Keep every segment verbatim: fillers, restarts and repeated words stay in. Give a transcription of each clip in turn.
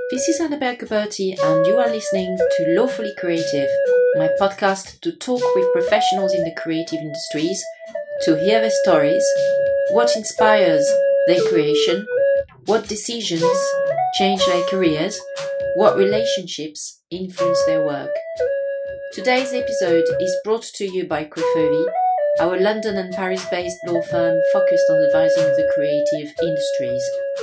This is Annabelle Gabberty, and you are listening to Lawfully Creative, my podcast to talk with professionals in the creative industries, to hear their stories, what inspires their creation, what decisions change their careers, what relationships influence their work. Today's episode is brought to you by Crefovy, our London and Paris-based law firm focused on advising the creative industries.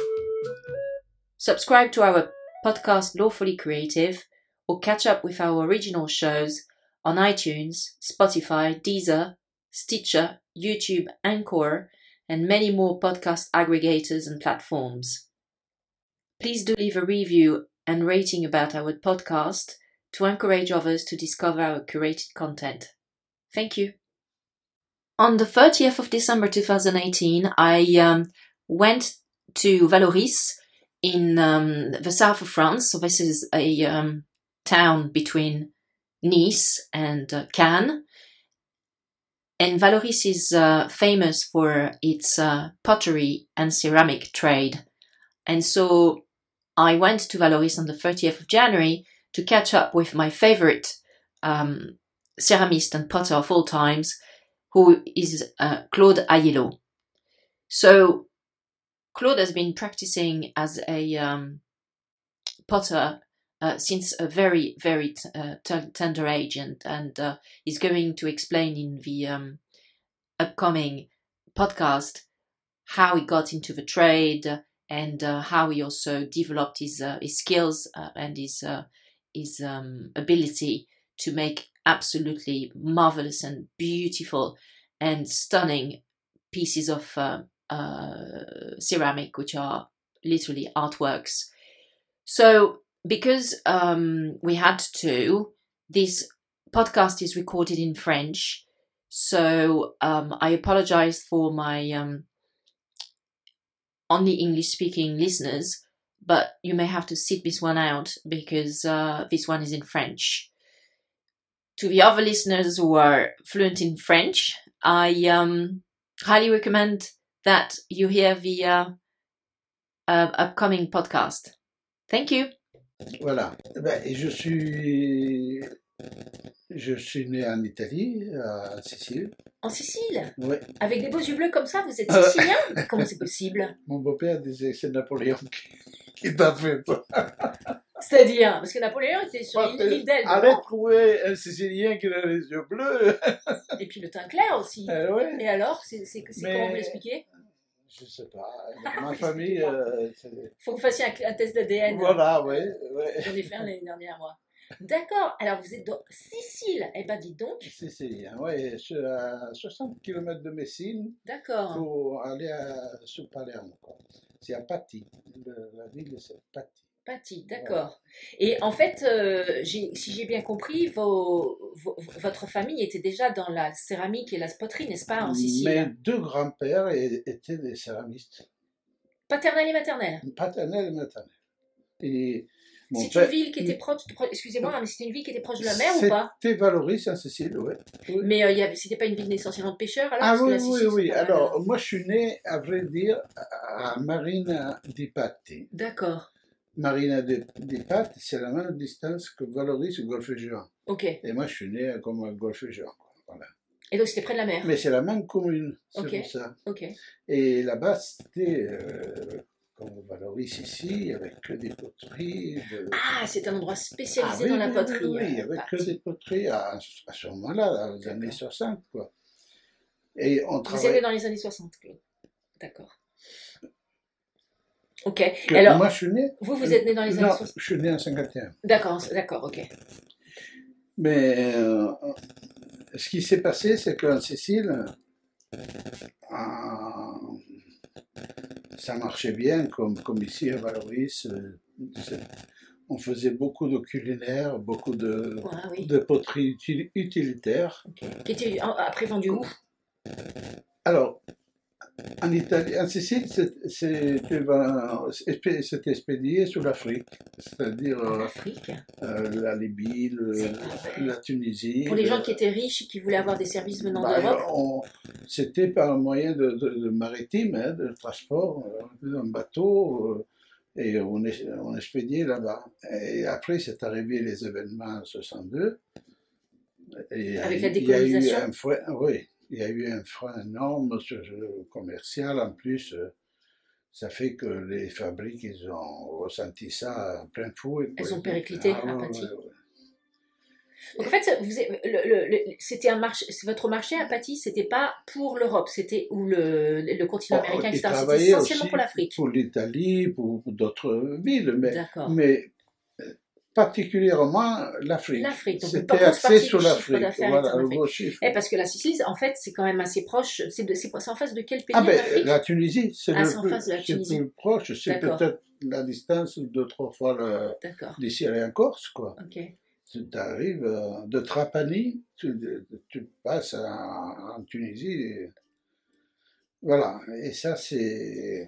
Subscribe to our podcast Lawfully Creative, or catch up with our original shows on iTunes, Spotify, Deezer, Stitcher, YouTube, Anchor, and many more podcast aggregators and platforms. Please do leave a review and rating about our podcast to encourage others to discover our curated content. Thank you. On the thirtieth of December two thousand eighteen, I um, went to Vallauris in um, the south of France. So this is a um, town between Nice and uh, Cannes. And Vallauris is uh, famous for its uh, pottery and ceramic trade. And so I went to Vallauris on the thirtieth of January to catch up with my favorite um, ceramist and potter of all times, who is uh, Claude Aiello. So Claude has been practicing as a um, potter uh, since a very, very t- uh, t- tender age, and, and uh, is going to explain in the um, upcoming podcast how he got into the trade and uh, how he also developed his uh, his skills uh, and his uh, his um, ability to make absolutely marvelous and beautiful and stunning pieces of uh, uh, ceramic, which are literally artworks. So because um, we had to, this podcast is recorded in French. So um, I apologize for my um, only English-speaking listeners, but you may have to sit this one out because uh, this one is in French. To the other listeners who are fluent in French, I um, highly recommend that you hear the uh, uh, upcoming podcast. Thank you. Voilà. Ben, je suis, je suis né en Italie, à Sicile. En Sicile? Oui. Avec des beaux yeux bleus comme ça, vous êtes sicilien? Euh... Comment c'est possible? Mon beau-père disait que c'est Napoléon qui, qui t'a fait ça. C'est-à-dire, parce que Napoléon était sur l'île d'Elbe. Allez trouver un Sicilien qui a les yeux bleus. Et puis le teint clair aussi. Euh, ouais. Et alors, c'est, c'est, c'est Mais... comment vous l'expliquez? Je sais pas. Ma famille. Euh, faut que vous fassiez un, un test d'A D N. Voilà, oui. Ouais. J'en ai fait un l'année dernière, moi. D'accord. Alors, vous êtes dans Sicile. Eh ben, dites donc. Sicilien, oui. Je suis à soixante kilomètres de Messine. D'accord. Pour aller à, sur Palermo. C'est à Patti. Le, la ville, c'est Patti. Patti, d'accord. Ouais. Et en fait, euh, j'ai, si j'ai bien compris, vos, vos, votre famille était déjà dans la céramique et la poterie, n'est-ce pas, en Sicile? Mes deux grands-pères étaient des céramistes. Paternel et maternel? Paternel et maternel. Et mon c'est père... une ville qui était proche, excusez-moi, mais c'était une ville qui était proche de la mer ou pas? C'était Vallauris en Sicile, oui. oui. Mais euh, y avait, c'était pas une ville essentiellement de pêcheurs alors? Ah oui, la Sicile, oui, oui. Alors, moi je suis né, à vrai dire, à Marina di Patti. D'accord. Marina di, di Patti, c'est la même distance que Vallauris au Golfe Juan. Ok. Et moi, je suis né comme au Golfe Juan. Voilà. Et donc, c'était près de la mer? Mais c'est la même commune, c'est okay. pour ça. Ok. Et là-bas, c'était euh, comme Vallauris ici, avec que des poteries. De... Ah, c'est un endroit spécialisé ah, oui, dans la oui, poterie. Oui, oui, avec que des poteries à, à ce moment-là, dans les années soixante, quoi. Et on Vous travaille... êtes né dans les années soixante, Claude. D'accord. Ok. Que, alors, moi, je suis né. Vous, vous êtes né dans les années non, soixante? Je suis né en cinquante et un. D'accord, d'accord, ok. Mais euh, ce qui s'est passé, c'est qu'en Sicile, euh, ça marchait bien, comme, comme ici à Vallauris. Euh, on faisait beaucoup de culinaires, beaucoup de, ah, oui. de poteries util, utilitaires. Okay. Qui étaient après vendus où? Alors, en Italie, en Sicile, c'était expédié sur l'Afrique, c'est-à-dire euh, la Libye, le, la Tunisie. Pour les gens qui étaient riches et qui voulaient avoir des services venant bah, d'Europe. C'était par un moyen de, de, de maritime, hein, de transport, un bateau. Euh, et on, est, on expédiait là-bas. Et après, c'est arrivé les événements en soixante-deux. Et Avec la il y a eu décolonisation? un frein, oui, il y a eu un frein énorme sur le commercial. En plus, euh, ça fait que les fabriques, ils ont ressenti ça à plein fouet, quoi. Elles ont Ils ont- périclité ah à ouais, ouais, Paty. ouais. Donc en fait, vous êtes- le- le- le- c'était un marché, c'est votre marché à Paty, c'était pas pour l'Europe, c'était ou le, le continent Oh, américain, ils et cetera. C'était travaillaient essentiellement pour aussi l'Afrique. pour l'Italie, pour, pour d'autres villes, mais, D'accord. mais particulièrement l'Afrique. L'Afrique, donc une C'était grosse axé partie du sur chiffre l'Afrique. d'affaires était Voilà, en le Afrique. gros chiffre. Eh, parce que la Sicile, en fait, c'est quand même assez proche. C'est de- c'est c'est en face de quel Ah pays en ben, la Afrique? Tunisie, c'est Ah, c'est le en plus, face de la c'est le Tunisie. plus proche, c'est D'accord, peut-être la distance de deux, trois fois le, d'accord. d'ici à en Corse, quoi. Ok. Tu arrives de Trapani, tu, tu passes en, en Tunisie, et voilà. Et ça, c'est,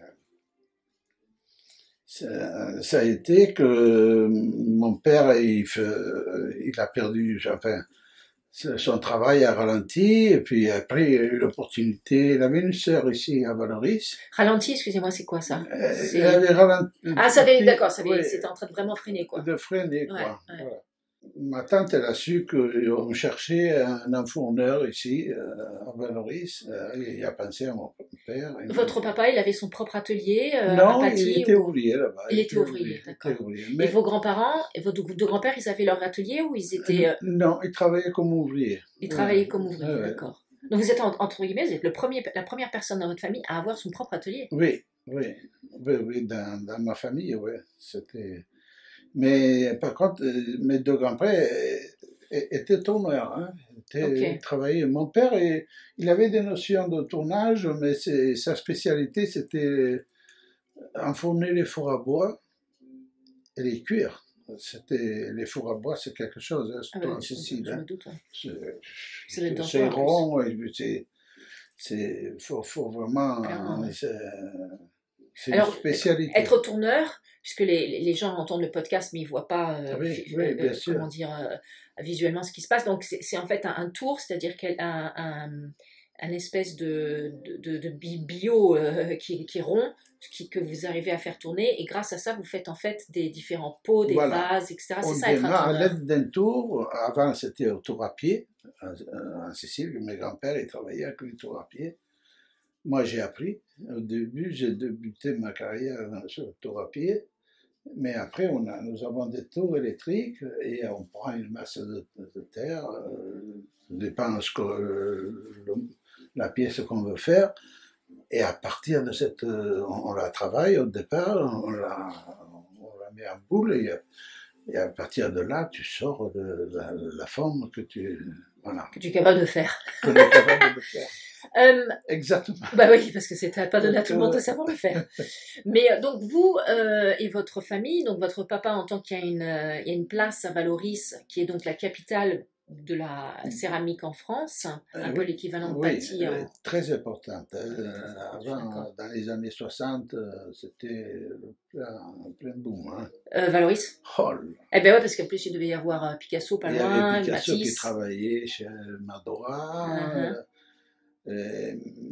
ça, ça a été que mon père, il, fait- il a perdu, enfin, son travail a ralenti, et puis après, il a eu l'opportunité. Il avait une sœur ici à Valoris. Ralenti, excusez-moi, c'est quoi ça? Euh, Il C'est avait ralenti, ah, ça avait, d'accord, ça oui, avait, c'était en train de vraiment freiner quoi. de freiner, Ouais, quoi. ouais. Voilà. Ma tante, elle a su qu'on cherchait un enfourneur ici, euh, à Valoris. Euh, il a pensé à mon père. Il m'a Votre dit, papa, il avait son propre atelier euh, à non, il Paty était ou ouvrier là-bas. il Il était était ouvrier. ouvrier, Il était d'accord. ouvrier. Et Mais vos grands-parents et vos deux, deux grands-pères, ils avaient leur atelier ou ils étaient, euh, euh, non, il travaillait comme ouvrier. ils Ouais, travaillaient comme ouais, ouvriers, ouais. d'accord. Donc vous êtes en- entre guillemets, vous êtes le premier, la première personne dans votre famille à avoir son propre atelier. Oui, oui, oui, oui, dans, dans ma famille, oui. C'était. Mais par contre, euh, mes deux grands-pères euh, étaient tourneurs, hein, Ok, étaient, travaillaient. Mon père, il, il avait des notions de tournage, mais c'est- sa spécialité, c'était enfourner les fours à bois et les cuire. C'était, les fours à bois, c'est quelque chose, hein, ah surtout bah, en je, Sicile. je me Hein. doute, ouais. C'est Ça doit être c'est- dangereux c'est en plus, rond, et puis c'est, c'est, faut, faut clairement, vraiment, ouais. c'est c'est une Alors, spécialité. être tourneur, puisque les, les gens entendent le podcast, mais ils ne voient pas, euh, Oui, vi- oui, euh, bien euh, sûr. comment dire, euh, visuellement ce qui se passe. Donc, c'est c'est en fait un, un tour, c'est-à-dire qu'un un, un, un espèce de, de, de, de bi- bio euh, qui, qui est rond, qui, que vous arrivez à faire tourner, et grâce à ça, vous faites en fait des différents pots, des Voilà. vases, et cetera. C'est On ça, être un démarre à tourneur. l'aide d'un tour. Avant, c'était au tour à pied. En, en Sicile, mes grands-pères, ils travaillaient avec le tour à pied. Moi, j'ai appris. Au début, j'ai débuté ma carrière sur le tour à pied. Mais après, on a, nous avons des tours électriques et on prend une masse de, de terre, euh, dépend ce que euh, le- la pièce qu'on veut faire. Et à partir de cette, euh, on, on la travaille au départ, on la, on la met en boule et, et à partir de là, tu sors de la, la forme que tu, voilà, Que tu es capable de faire. qu'on est capable de faire. Euh, Exactement. bah oui, parce que c'est pas donné à Donc, tout le monde de euh, savoir le faire. Mais euh, donc vous euh, et votre famille, donc votre papa en tant qu'il y a une, euh, il y a une place à Valoris, qui est donc la capitale de la céramique en France, un euh, peu oui, l'équivalent de oui, Paty euh, en... très importante. Euh, D'accord. avant, dans les années soixante, euh, c'était le plein, plein boom. Hein. Euh, Valoris? Oh là. Eh ben ouais, parce qu'en plus il devait y avoir euh, Picasso pas Il y avait loin, Picasso qui Matisse. travaillait chez Madora. Uh-huh. Euh, euh,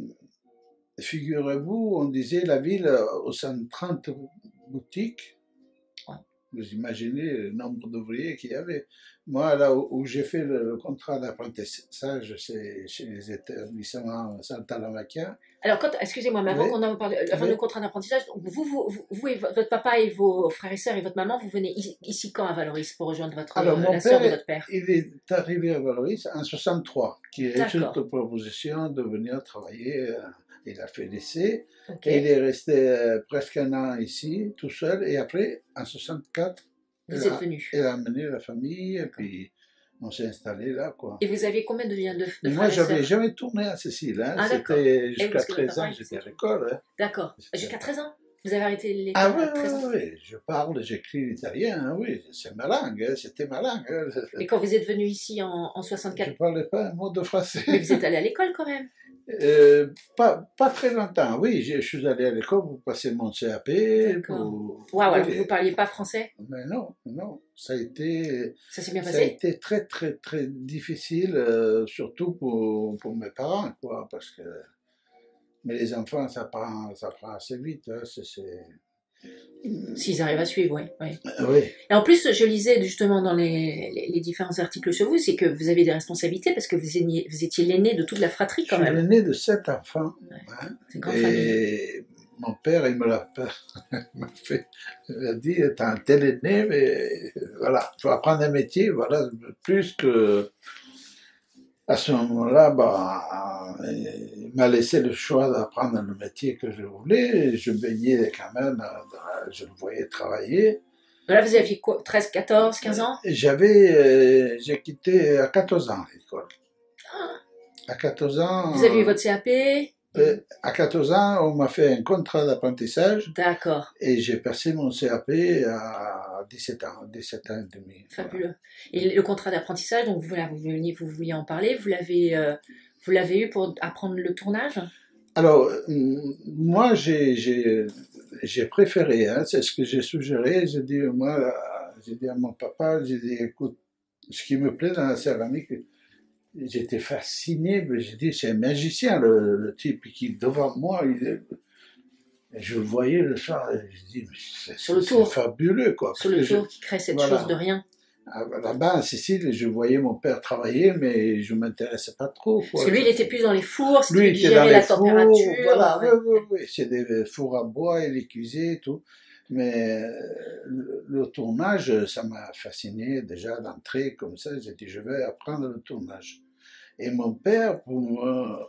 Figurez-vous, on disait la ville aux cent trente boutiques. Ouais. Vous imaginez le nombre d'ouvriers qu'il y avait. Moi, là où, où j'ai fait le, le contrat d'apprentissage, c'est chez les établissements Santa-Lamaquia. Alors, quand, excusez-moi, mais avant Oui, qu'on en parle, avant le oui. contrat d'apprentissage, donc vous, vous, vous, vous et votre papa et vos frères et sœurs et votre maman, vous venez ici, ici quand à Valoris pour rejoindre votre, Alors, la mon sœur de père, votre père? il est arrivé à Valoris en soixante-trois, qui a eu cette D'accord. proposition de venir travailler. euh, Il a fait l'essai Ok. et il est resté euh, presque un an ici, tout seul. Et après, en soixante-quatre, il Vous êtes a, venu. il a amené la famille et D'accord. puis on s'est installé là, quoi. Et vous aviez combien de, de, de Mais moi, frères et j'avais sœurs? jamais tourné à Cécile. Hein. Ah, d'accord. C'était Et oui, jusqu'à parce que votre treize papa ans, était j'étais à toujours. l'école. Hein. D'accord. C'était- Jusqu'à treize ans? Vous avez arrêté Ah l'école oui, à treize ans? oui, oui, je parle, j'écris l'italien, hein, oui, c'est ma langue, hein, c'était ma langue. Hein. Et quand vous êtes venu ici en, en Je soixante-quatre, parlais pas un mot de français. mais vous êtes allé à l'école quand même? Euh, pas, pas très longtemps, oui, je, je suis allé à l'école pour passer mon C A P. D'accord. Pour... Waouh, alors oui, vous ne parliez pas français? mais non, non, ça a été, Ça s'est bien ça a passé? été très, très, très difficile, euh, surtout pour, pour mes parents, quoi, parce que, mais les enfants, ça prend, ça prend assez vite, hein, c'est, c'est- S'ils arrivent à suivre, oui. oui. Oui. Et en plus, je lisais justement dans les, les, les différents articles sur vous, c'est que vous avez des responsabilités parce que vous étiez, vous étiez l'aîné de toute la fratrie quand Je suis même. l'aîné de sept enfants. Ouais. Hein, C'est une grande famille. et mon père, il me l'a fait. Il a dit, t'es l'aîné, mais voilà, il faut apprendre un métier, voilà, plus que. À ce moment-là, bah, il m'a laissé le choix d'apprendre le métier que je voulais. Je baignais quand même, je le voyais travailler. Là, vous aviez quoi, treize, quatorze, quinze ans? J'avais, euh, j'ai quitté à quatorze ans l'école. À quatorze ans. Vous avez eu votre C A P? euh, À quatorze ans, on m'a fait un contrat d'apprentissage. D'accord. Et j'ai passé mon C A P à dix-sept ans, dix-sept ans et demi. Fabuleux. Et le contrat d'apprentissage, donc voilà, vous veniez, vous vouliez en parler, vous l'avez, euh, vous l'avez eu pour apprendre le tournage? Alors, moi, j'ai, j'ai, j'ai préféré, hein, c'est ce que j'ai suggéré. J'ai dit, moi, j'ai dit à mon papa, j'ai dit, écoute, ce qui me plaît dans la céramique, j'étais fasciné, mais j'ai dit, c'est un magicien, le, le type qui, devant moi, il, je le voyais le soir, et je dis, c'est, Sur le c'est tour. fabuleux, quoi. Sur le Parce que tour je- qui crée cette voilà. chose de rien. Là-bas, en Sicile, je voyais mon père travailler, mais je m'intéressais pas trop, quoi. Parce que lui, il était plus dans les fours, c'était Lui, lui il qui était dans gérait les la fours, température. voilà, ouais. oui, oui, oui, c'est des fours à bois, il les cuisait et tout. Mais euh, le, le tournage, ça m'a fasciné déjà d'entrer comme ça. J'ai dit, je vais apprendre le tournage. Et mon père, pour, me-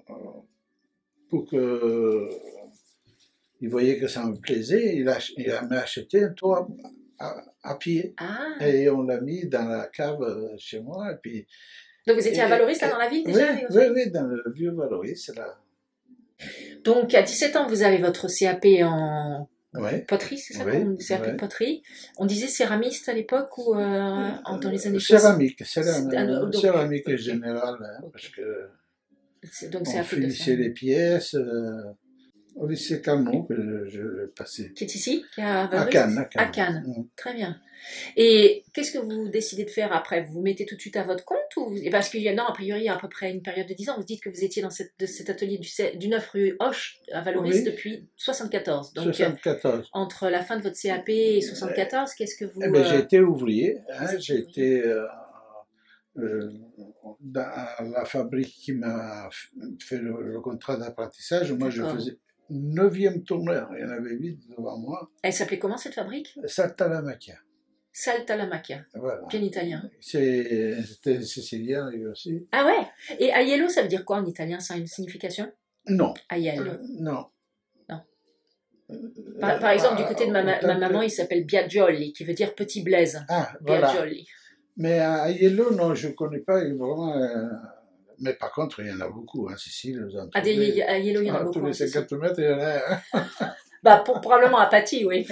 pour que il voyait que ça me plaisait, il, a, il m'a acheté un toit à, à pied. Ah, Et on l'a mis dans la cave euh, chez moi. Et puis, donc vous étiez à et- Valoris, là, et- dans la ville, oui, déjà, avec votre oui, famille? oui, dans le vieux Valoris, là. Donc, à dix-sept ans, vous avez votre C A P en Oui, poterie, c'est ça oui, qu'on C A P de oui. poterie. On disait céramiste à l'époque ou euh, en- dans les années soixante? Céramique, céram- C'est- ah, non, donc, céramique ok, générale, hein, ok. parce que C'est- Donc, on C A P de finissait les céramiste. pièces euh, au lycée Calmont que je, je passais. Qui est ici, qui est à À Valoris? Cannes, à À Cannes. Cannes. Mm. Très bien. Et qu'est-ce que vous décidez de faire après? Vous vous mettez tout de suite à votre compte ou vous- et parce qu'il y a, non, a priori, il y a à peu près une période de dix ans, vous dites que vous étiez dans cette, de cet atelier du, se- du neuf rue Hoche à Valoris Oui, depuis soixante-quatorze. Donc, euh, soixante-quatorze. entre la fin de votre C A P et soixante-quatorze, qu'est-ce que Eh vous... ben, euh, j'ai été ouvrier, vous hein, étiez j'ai ouvrier? été euh, euh, dans la fabrique qui m'a fait le, le contrat d'apprentissage. Moi, je D'accord. faisais neuvième tourneur, il y en avait huit devant moi. Elle s'appelait comment cette fabrique? Saltalamacchia, Saltalamacchia. voilà. Bien italien. C'est- C'était sicilien lui aussi. Ah ouais? Et aiello, ça veut dire quoi en italien? Ça a une signification? Non, Aiello. euh, non. Non. Par, par exemple, du côté de ma, ma- ma maman, il s'appelle Biagioli, qui veut dire petit Blaise. Ah, voilà. Biagioli. Mais à Aiello, non, je ne connais pas vraiment. euh, Mais par contre, il y en a beaucoup, hein, Sicile, vous en Ah, des trouvez. aiello, il y en a Ah, beaucoup. tous les en Sicile. cinquante mètres, il y en a un. Bah, pour- probablement à Paty, oui.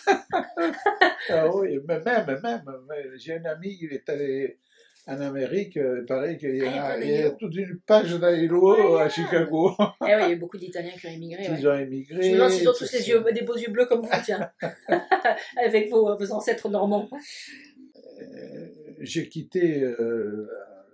Ah oui, mais même, même, mais j'ai un ami, il est allé en Amérique, euh, pareil qu'il y Ah, il y a a, plein il y a d'aiello. toute une page d'Aiello à Incroyable. Chicago, Eh oui, il y a eu beaucoup d'Italiens qui ont immigré, ouais. qu'ils ont Je émigré. me demande s'ils ont tout tous les ça. yeux, des beaux yeux bleus comme vous, tiens. Avec vos, vos ancêtres normands. Euh, J'ai quitté euh,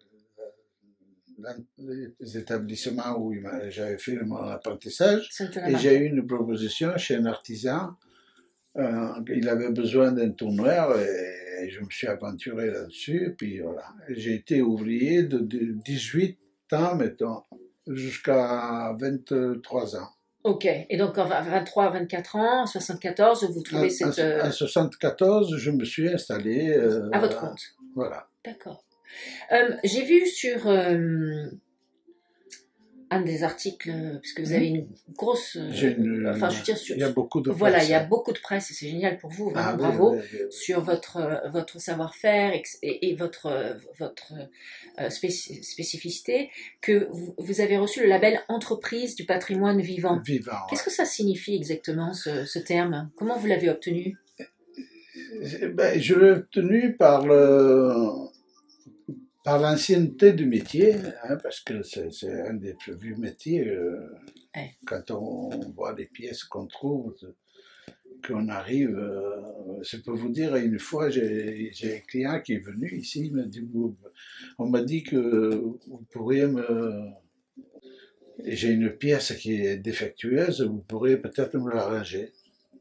les établissements où il m'a- j'avais fait mon apprentissage et Saltalamacchia. j'ai eu une proposition chez un artisan. Euh, il avait besoin d'un tourneur et je me suis aventuré là-dessus. Et puis voilà, j'ai été ouvrier de, de dix-huit ans, mettons, jusqu'à vingt-trois ans. Ok. Et donc, à vingt-trois, vingt-quatre ans, soixante-quatorze, vous En, trouvez en, cette... euh, en soixante-quatorze, je me suis installé. euh, à votre compte. Voilà. D'accord. Euh, j'ai vu sur euh, un des articles, euh, parce que vous avez une grosse... euh, J'ai une- enfin, je veux dire, sur, il y a beaucoup de voilà, presse, il y a hein. beaucoup de presse et c'est génial pour vous, vraiment Ah, oui, bravo, oui, oui, oui. sur votre, euh, votre savoir-faire et, et- et votre, euh, votre euh, spéci- spécificité, que vous, vous avez reçu le label Entreprise du patrimoine vivant. Vivant. Qu'est-ce Ouais. que ça signifie exactement, ce, ce terme? Comment vous l'avez obtenu? Ben, je l'ai obtenu par le, par l'ancienneté du métier, hein, parce que c'est c'est un des plus vieux métiers. euh, Ouais. Quand on voit les pièces qu'on trouve, qu'on arrive, euh, je peux vous dire, une fois, j'ai j'ai un client qui est venu ici, il m'a dit, vous- on m'a dit que vous pourriez me... J'ai une pièce qui est défectueuse, vous pourriez peut-être me l'arranger.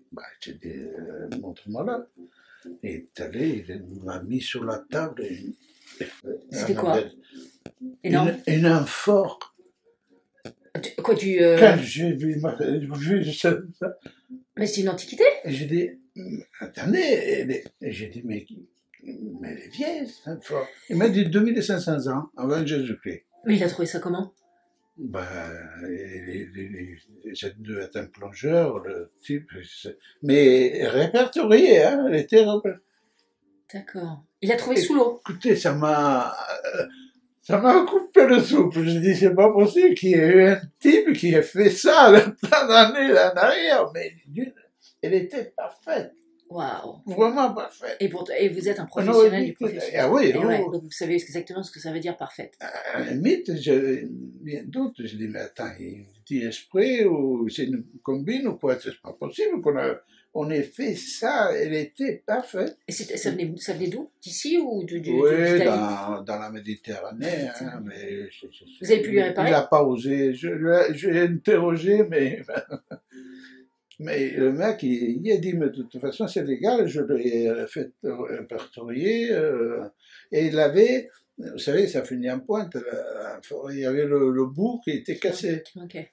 Bah, j'ai dit, euh, montre-moi là. Il est allé, il m'a mis sur la table une, C'était un quoi? belle- Énorme. une, une amphore. Du- Quoi, du... euh, Quand j'ai vu, ma- vu ça, ça, Mais c'est une antiquité? et j'ai dit, attendez, elle est- et j'ai dit, mais, mais elle est vieille, cette amphore. Il m'a dit deux mille cinq cents ans avant Jésus-Christ. Mais il a trouvé ça comment? Ben, il, il, il, ça devait être un plongeur, le type, c'est- mais répertorié, hein, elle était répertoriée. D'accord. Il l'a trouvé sous l'eau. Écoutez, ça m'a, euh, ça m'a coupé le souffle. Je dis, c'est pas possible qu'il y ait eu un type qui ait fait ça le plein d'années en arrière, mais d'une- elle était parfaite, Waouh. vraiment parfaite. Et, pour... et vous êtes un On aurait professionnel dit du que- professionnel. ah oui, Et oh. ouais, donc vous savez exactement ce que ça veut dire parfaite. À la limite, je, bien d'autres, je dis, mais attends, il dit exprès ou c'est une combine ou quoi, c'est pas possible qu'on a, on ait fait ça, elle était parfaite. Et c'était- ça venait, ça venait d'où? D'ici ou du, du, Oui, d'Italie? dans, dans la Méditerranée, hein, mais je- je- je- Vous avez pu lui réparer? il n'a pas osé. Je l'ai j'ai interrogé, mais, mais le mec, il, il a dit, mais de toute façon, c'est légal, je l'ai fait répertorier, euh, et il avait, vous savez, ça finit en pointe, là, il y avait le, le bout qui était cassé. Qui manquait.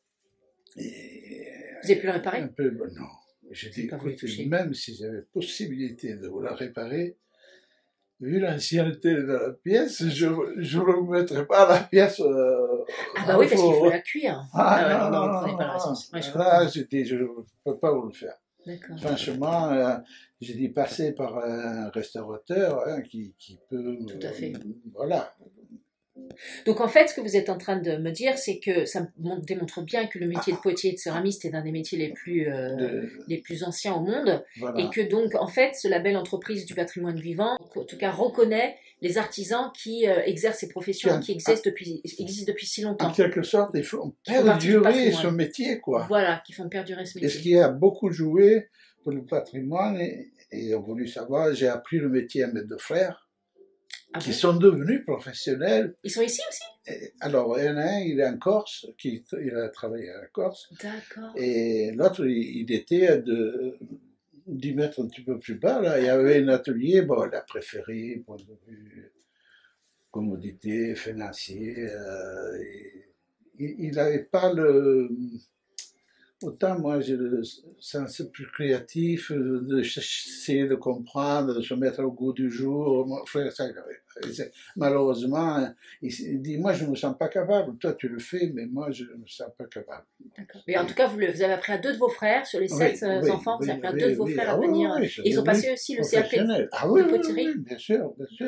Et, Vous avez pu le réparer? un peu, ben non. J'ai Vous avez dit, pas voulu écoutez, toucher. même si j'avais possibilité de vous la réparer, vu l'ancienneté de la pièce, je ne remettrai pas la pièce. Euh, Ah bah oui, parce qu'il faut four. la cuire. Ah, Ah ouais, non, non, non, vous prenez non, pas la non. responsabilité. Ouais, je Là, comprends. j'ai dit, je ne peux pas vous le faire. D'accord. Franchement, euh, j'ai dit passer par un restaurateur hein, qui, qui peut. Tout à fait. euh, voilà. Donc en fait, ce que vous êtes en train de me dire, c'est que ça mon- démontre bien que le métier de potier et de céramiste est un des métiers les plus, euh, De- les plus anciens au monde. voilà. Et que donc, en fait, ce label entreprise du patrimoine vivant, en tout cas, reconnaît les artisans qui euh, exercent ces professions, Tiens, qui existent depuis, existent depuis si En longtemps. quelque sorte, il faut Qui font partie du perdurer patrimoine. ce métier, quoi. Voilà, qui font perdurer ce Et ce métier. qui a beaucoup joué pour le patrimoine, et, et on voulu savoir, j'ai appris le métier à mes deux frères, Ah qui bon? sont devenus professionnels. Ils sont ici aussi? Et, alors, il y en a un, il est en Corse, qui, il a travaillé à la Corse, D'accord. et l'autre, il, il était à de, dix mètres un petit peu plus bas, là, il y avait un atelier, bon, il a préféré, point de vue commodité, financier, euh, et, il n'avait pas le... Autant moi j'ai le sens plus créatif, euh, de essayer de comprendre, de se mettre au goût du jour. Mon frère, ça, il avait- malheureusement, il, s- il dit, moi je ne me sens pas capable. Toi tu le fais, mais moi je ne me sens pas capable. D'accord. Mais en tout cas, vous, le- vous avez appris à deux de vos frères, sur les Oui, sept euh, oui, enfants, vous oui, avez appris à oui, deux de vos oui. frères Ah à oui, venir. oui, Et c'est ils ont devenu passé aussi le C A P professionnel. Ah oui, de oui, poterie. oui, bien sûr, bien sûr.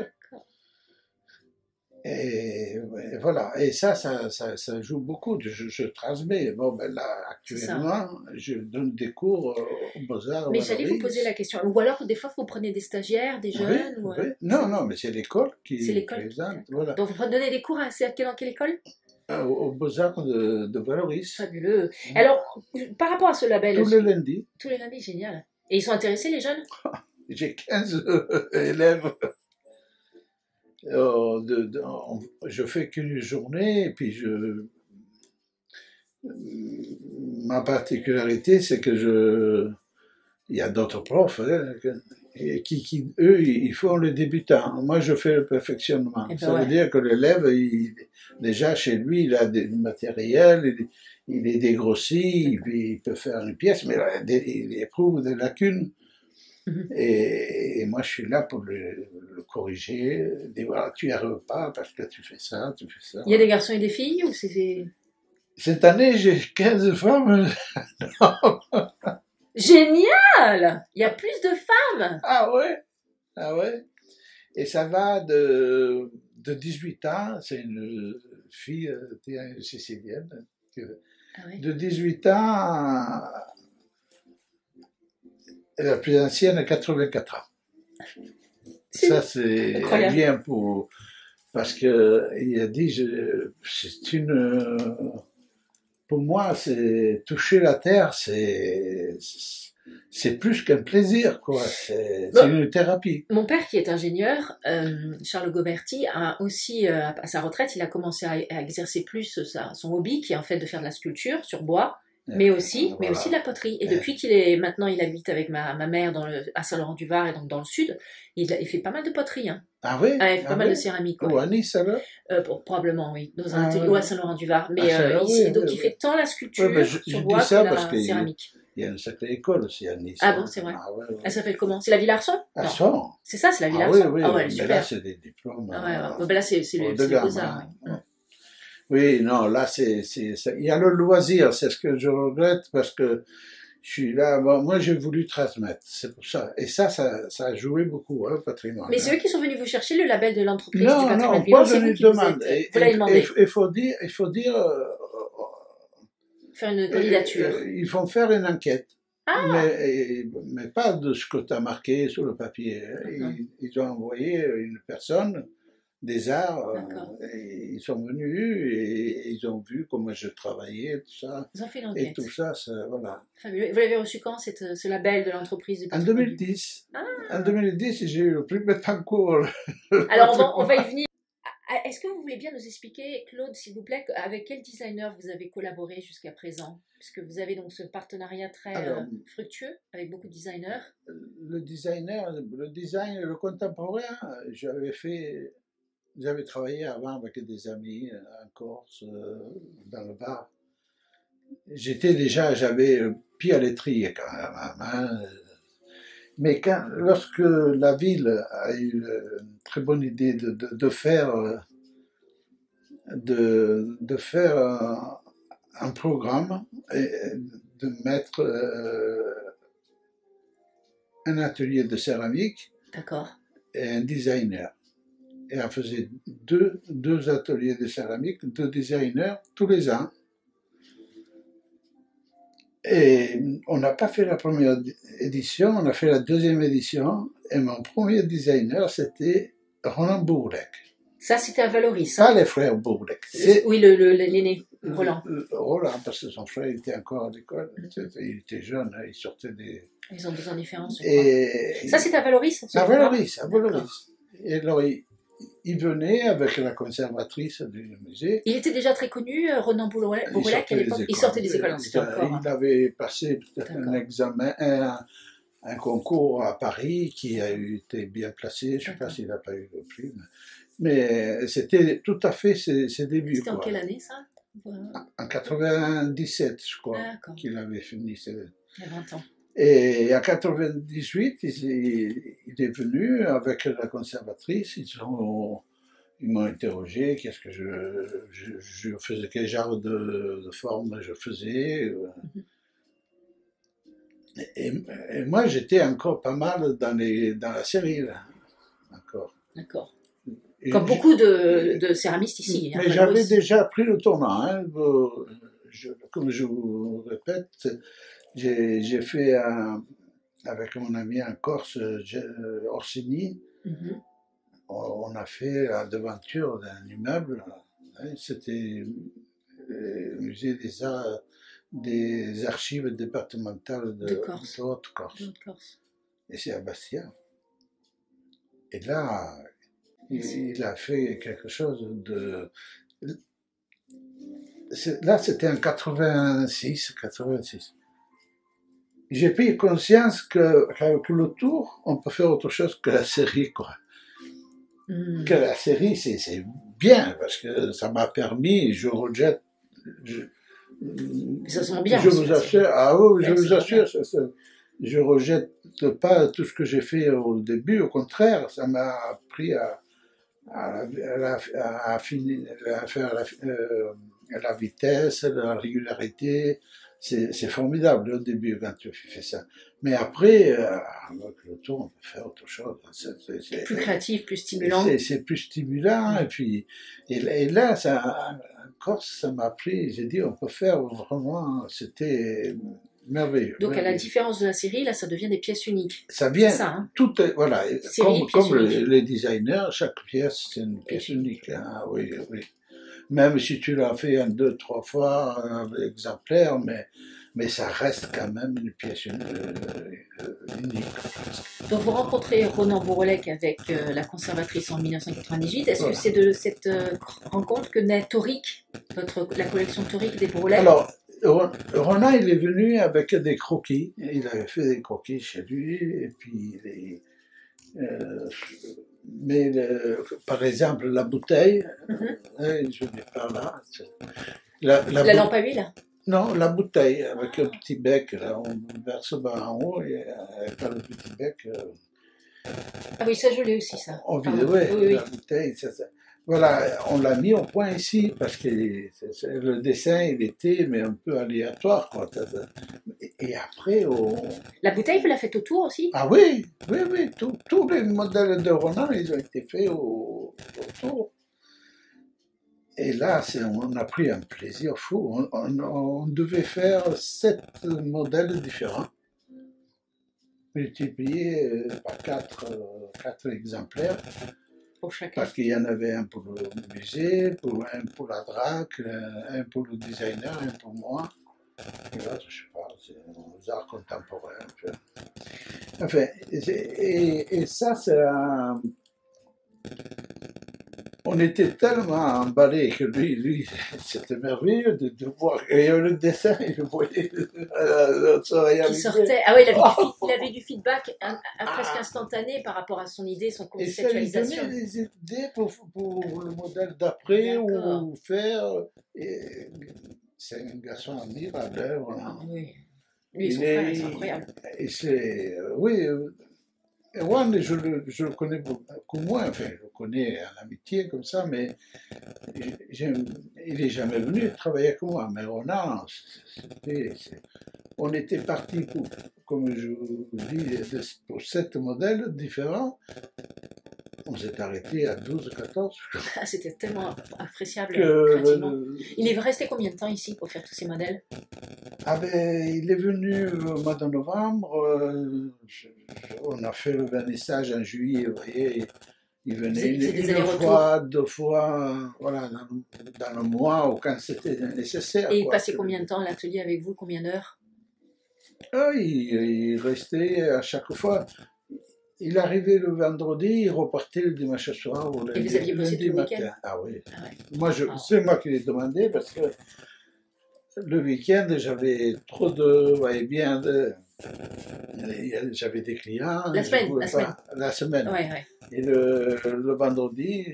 Et, et voilà, et ça, ça, ça, ça joue beaucoup. Je, je transmets. Bon, ben là, C'est ça. actuellement, je donne des cours euh, au Beaux-Arts. Mais à j'allais vous Valoris. poser la question. Ou alors, des fois, vous prenez des stagiaires, des Oui, jeunes ou, euh, oui. Non, non, mais c'est l'école qui C'est l'école qui- présente. d'accord. Voilà. Donc, vous donnez des cours à, c'est à quelle- dans quelle école? Euh, Au, au Beaux-Arts de, de Valoris. Fabuleux. Alors, par rapport à ce label, Tous les lundis. tous les lundis, génial. Et ils sont intéressés, les jeunes? J'ai quinze euh, élèves. Euh, de- de- on- je fais qu'une journée, et puis je. Ma particularité, c'est que je. Il y a d'autres profs hein, que- et qui, qui, eux, ils font le débutant. Moi, je fais le perfectionnement. Eh ben Ça ouais. veut dire que l'élève, il- déjà chez lui, il a du matériel, il, il est dégrossi, puis il peut faire une pièce, mais là, il éprouve des lacunes. Mhm. Et, et moi, je suis là pour le, le corriger, dire voilà, tu n'y arrives pas parce que tu fais ça, tu fais ça. Il y a des garçons et des filles ou c'est... Cette année, j'ai quinze femmes. Génial! Il y a plus de femmes! Ah ouais, ah ouais. Et ça va de, de dix-huit ans, c'est une fille euh, sicilienne, que- Ah oui. de dix-huit ans, à- la plus ancienne a quatre-vingt-quatre ans. C'est Ça, c'est incroyable. bien pour. Parce que il a dit, je- c'est une. euh, Pour moi, c'est toucher la terre, c'est c'est plus qu'un plaisir, quoi. C'est Bon. c'est une thérapie. Mon père, qui est ingénieur, euh, Charles Goberti, a aussi, euh, à sa retraite, il a commencé à, à exercer plus sa- son hobby, qui est en fait de faire de la sculpture sur bois. Mais aussi, mais voilà. aussi de la poterie. Et Ouais. depuis qu'il est, maintenant il habite avec ma, ma mère dans le, à Saint-Laurent-du-Var et donc dans le sud, il, a- il fait pas mal de poterie. Hein. Ah oui? Ah, il fait Ah pas mal de oui? céramique, Ou ouais. à Nice alors? Euh, bon, probablement, oui, dans un Ah atelier, ouais. ou à Saint-Laurent-du-Var. Ah, Mais ça, euh, là, il, oui, il- donc oui, il oui. fait tant la Ouais, sculpture ben, je, sur je bois dis que ça parce la qu'il y, céramique. il y a une sacrée école aussi à Nice. Ah hein. bon, c'est vrai. Ah ouais, ouais. Elle s'appelle comment? C'est la Villa Arson? À Non. Son. C'est ça, c'est la Villa Ah oui, Arson? oui, Ah ouais, elle est mais là super. c'est des diplômes Ah ouais, ouais. euh, Bon, ben là, c'est c'est haut le, de c'est les gamme. beaux-arts, Hein. oui. Ouais. Oui, non, là c'est, c'est, c'est- il y a le loisir, c'est ce que je regrette parce que je suis là, bon, moi j'ai voulu transmettre, c'est pour ça. Et ça, ça, ça a joué beaucoup, hein, le patrimoine. Mais c'est hein. eux qui sont venus vous chercher le label de l'entreprise du Non, patrimoine non, vivant, pas c'est de vous qui vous demande. êtes... Et- Vous l'avez et- demandé, et- Il faut dire, il faut dire, euh, faire une euh, candidature. euh, ils vont faire une enquête. Ah! Mais, et- mais pas de ce que tu as marqué sur le papier. D'accord. Ils, ils ont envoyé une personne des arts, euh, D'accord. et ils sont venus et, ils ont vu comment je travaillais, tout ça. Ils ont fait une Et enquête. tout ça, ça, voilà. Fabuleux. Vous l'avez reçu quand, cette, ce label de l'entreprise du En patrimoine vivant? deux mille dix, Ah! en deux mille dix, j'ai eu le prix Bettencourt. Alors, on va, on va y venir. Ah, est-ce que vous voulez bien nous expliquer, Claude, s'il vous plaît, avec quel designer vous avez collaboré jusqu'à présent? Puisque vous avez donc ce partenariat très Alors, euh, fructueux avec beaucoup de designers. Le designer, le design, le contemporain, j'avais fait, j'avais travaillé avant avec des amis en Corse, euh, dans le Var. J'étais déjà, j'avais le pied à l'étrier quand même. Hein. Mais quand, lorsque la ville a eu une très bonne idée de, de, de faire, de, de faire un, un programme et de mettre euh, un atelier de céramique D'accord. et un designer. Et on faisait deux, deux ateliers de céramique, deux designers tous les ans. Et on n'a pas fait la première édition, on a fait la deuxième édition. Et mon premier designer, c'était Roland Bourlec. Ça, c'était à Valoris. Pas Hein? les frères Bourlec. Oui, le, le, l'aîné, Roland. Le, le, Roland, parce que son frère était encore à l'école. Il était jeune, il sortait des... Ils ont deux ans de différence, je Et crois. Ça, c'était à Valoris? À Valoris, à Valoris. Et alors, il, il venait avec la conservatrice du musée. Il était déjà très connu, Roland Bourlec, à l'époque. Il sortait des écoles. Il, encore, il avait passé un examen, un, un concours à Paris qui a été bien placé. Je ne sais pas s'il n'a pas eu le prix. Mais, mais c'était tout à fait ses, ses débuts. C'était en quelle année, ça? En quatre-vingt-dix-sept, je crois, qu'il avait fini. Ses... Il y a vingt ans. Et en quatre-vingt-dix-huit, il, il est venu avec la conservatrice. Ils ont, ils m'ont interrogé, qu'est-ce que je, je, je faisais, quel genre de, de forme je faisais. Mm-hmm. et, et moi, j'étais encore pas mal dans, les, dans la série, là. D'accord. D'accord. Comme beaucoup de, de céramistes ici. Mais hein, j'avais déjà pris le tournant. Hein. Je, comme je vous répète, j'ai fait un, avec mon ami en Corse, Orsini, mm-hmm. on, on a fait la devanture d'un immeuble. Hein, c'était le musée des arts, des archives départementales de, de Corse. de Haute-Corse. Corse. Et c'est à Bastia. Et là, il, il a fait quelque chose de... Là, c'était en quatre-vingt-six, quatre-vingt-six. J'ai pris conscience que, qu'avec le tour, on peut faire autre chose que la série, quoi. Mm. Que la série, c'est, c'est bien, parce que ça m'a permis, je rejette... Je, ça sent bien. Je vous assure, ah oui, je vous assure, ça, ça, je rejette pas tout ce que j'ai fait au début, au contraire, ça m'a appris à, à, à, à, à, finir, à faire la, euh, la vitesse, la régularité. C'est, c'est formidable au début quand tu fais ça. Mais après, euh, avec le tour, on peut faire autre chose. C'est, c'est, c'est plus créatif, plus stimulant. C'est, c'est plus stimulant. Mmh. Et puis, et, et là, ça, en Corse, ça m'a appris. J'ai dit, on peut faire vraiment. C'était merveilleux. Donc, merveilleux. À la différence de la série, là, ça devient des pièces uniques. Ça vient. C'est ça, hein. Tout est, voilà. Série, comme comme les, les designers, chaque pièce, c'est une pièce unique. Hein, oui, oui. Même si tu l'as fait un, deux, trois fois, un exemplaire, mais, mais ça reste quand même une pièce unique. Donc vous rencontrez Ronan Bourlec avec euh, la conservatrice en mille neuf cent quatre-vingt-dix-huit. Est-ce voilà. que c'est de cette euh, rencontre que naît Tauric, votre, la collection Tauric des Bourlec? Alors, Ronan, il est venu avec des croquis. Il avait fait des croquis chez lui, et puis les, euh, mais le, par exemple la bouteille, mm-hmm. euh, je n'ai pas là. La, la, la lampe à huile. Non, la bouteille avec ah. un petit bec. Là, on verse bas en haut et avec le petit bec. Euh, ah oui, ça je l'ai aussi ça. On vide, ouais, oui, oui. La bouteille, ça, ça. Voilà, on l'a mis au point ici parce que c'est, c'est, le dessin il était mais un peu aléatoire quoi. Et, et après, on... la bouteille vous la faites autour aussi? Ah oui, oui, oui, tous tout les modèles de Ronan ils ont été faits au, autour. Et là, c'est, on a pris un plaisir fou. On, on, on devait faire sept modèles différents, multipliés par quatre, quatre exemplaires. Pour chacun. Parce qu'il y en avait un pour le musée, pour, un pour la drague, un pour le designer, un pour moi. Et l'autre, je sais pas, c'est les arts contemporains. Enfin, et, et, et ça, c'est un... On était tellement emballés que lui, lui c'était merveilleux de, de voir. Et le dessin, il le voyait. Euh, qui sortait. Ah oui, il avait, du, il avait du feedback un, un, ah. presque instantané par rapport à son idée, son conceptualisation. Et ça lui donnait des idées pour, pour le modèle d'après ou faire. Et c'est un garçon admirable. Voilà. Ah, oui. Lui et son frère, c'est incroyable. Et c'est. Oui. Juan, je le, je le connais beaucoup moins, enfin, je le connais en amitié comme ça, mais il n'est jamais venu travailler avec moi. Mais on a, c'était, on était parti pour, comme je vous dis, pour sept modèles différents. On s'est arrêté à douze, quatorze. Ah, c'était tellement appréciable. Que, il est resté combien de temps ici pour faire tous ces modèles? Ah ben, il est venu au mois de novembre. Euh, je, on a fait le vernissage en juillet. Vous voyez, il venait une, une fois, deux fois, voilà, dans, dans le mois ou quand c'était nécessaire. Et il passait combien de temps à l'atelier avec vous? Combien d'heures? Ah, il, il restait à chaque fois. Il arrivait le vendredi, il repartait le dimanche soir ou le Et vous aviez bossé tout le week-end? Ah oui. Ah ouais. Moi, je, ah. c'est moi qui l'ai demandé parce que le week-end, j'avais trop de, vous voyez bien, de, j'avais des clients. La semaine, la pas, semaine. La semaine. Ouais, ouais. Et le, le vendredi,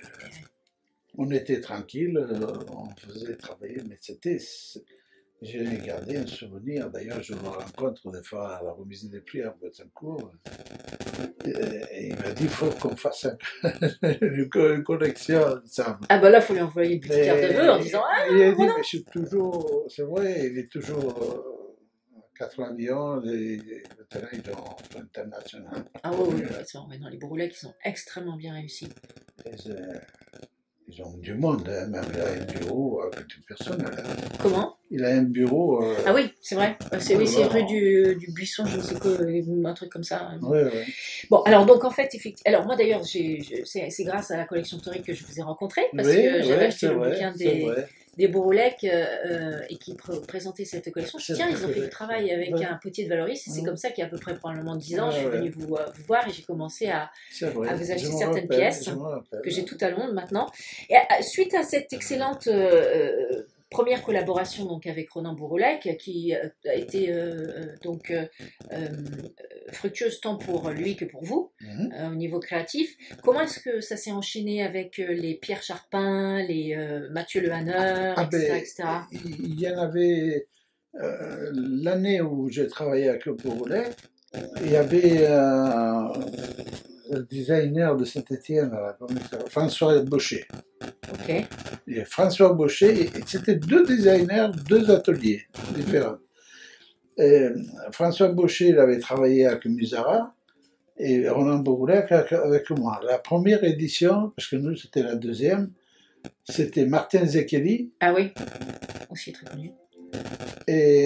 on était tranquille, on faisait travailler, mais c'était... J'ai gardé un souvenir, d'ailleurs je le rencontre des fois à la remise des prix à Betancourt, et, et il m'a dit il faut qu'on fasse un, une, une connexion ensemble. Ah ben là il faut lui envoyer une petite carte de vœux en disant ah il a dit voilà. mais je suis toujours, c'est vrai, il est toujours euh, quatre-vingt-dix-onze et le terrain est en international. Ah oui, oui, oui, dans les bourrelets qui sont extrêmement bien réussis. Et ils ont du monde, hein, même il a un bureau avec une personne. Là. Comment? Il a un bureau. Euh... Ah oui, c'est vrai. C'est oui, c'est rue du, du Buisson, je ne sais quoi, un truc comme ça. Oui, oui. Bon, alors donc en fait, effectivement, alors moi d'ailleurs, j'ai, c'est grâce à la collection Toric que je vous ai rencontré parce oui, que j'avais oui, acheté le vrai, bouquin des, des Bourrelec euh, et qui pr présentait cette collection. Je tiens, ils ont fait du travail avec ouais. un potier de Valoris. C'est mmh. comme ça qu'il y a à peu près probablement dix ans, ouais, je suis venue ouais. vous, vous voir et j'ai commencé à, à vous acheter certaines rappelle, pièces que j'ai tout à Londres maintenant. Et à, suite à cette excellente euh, première collaboration donc avec Ronan Bourrelec qui euh, a été euh, donc euh, euh, fructueuse tant pour lui que pour vous mm-hmm. euh, au niveau créatif. Comment est-ce que ça s'est enchaîné avec euh, les Pierre Charpin, les euh, Mathieu Le Hanner, ah, et cetera, ben, et cetera. Il y en avait euh, l'année où j'ai travaillé avec Bourrelec, il y avait euh, le designer de Saint-Étienne, François Baucher. Okay. Et François Baucher, c'était deux designers, deux ateliers différents. Et François Baucher, il avait travaillé avec Musara et Ronan Bourrelec avec moi. La première édition, parce que nous c'était la deuxième, c'était Martin Zekeli. Ah oui, aussi très connu. Et,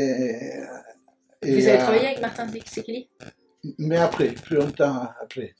et vous avez euh, travaillé avec Martin Zekeli? Mais après, plus longtemps après.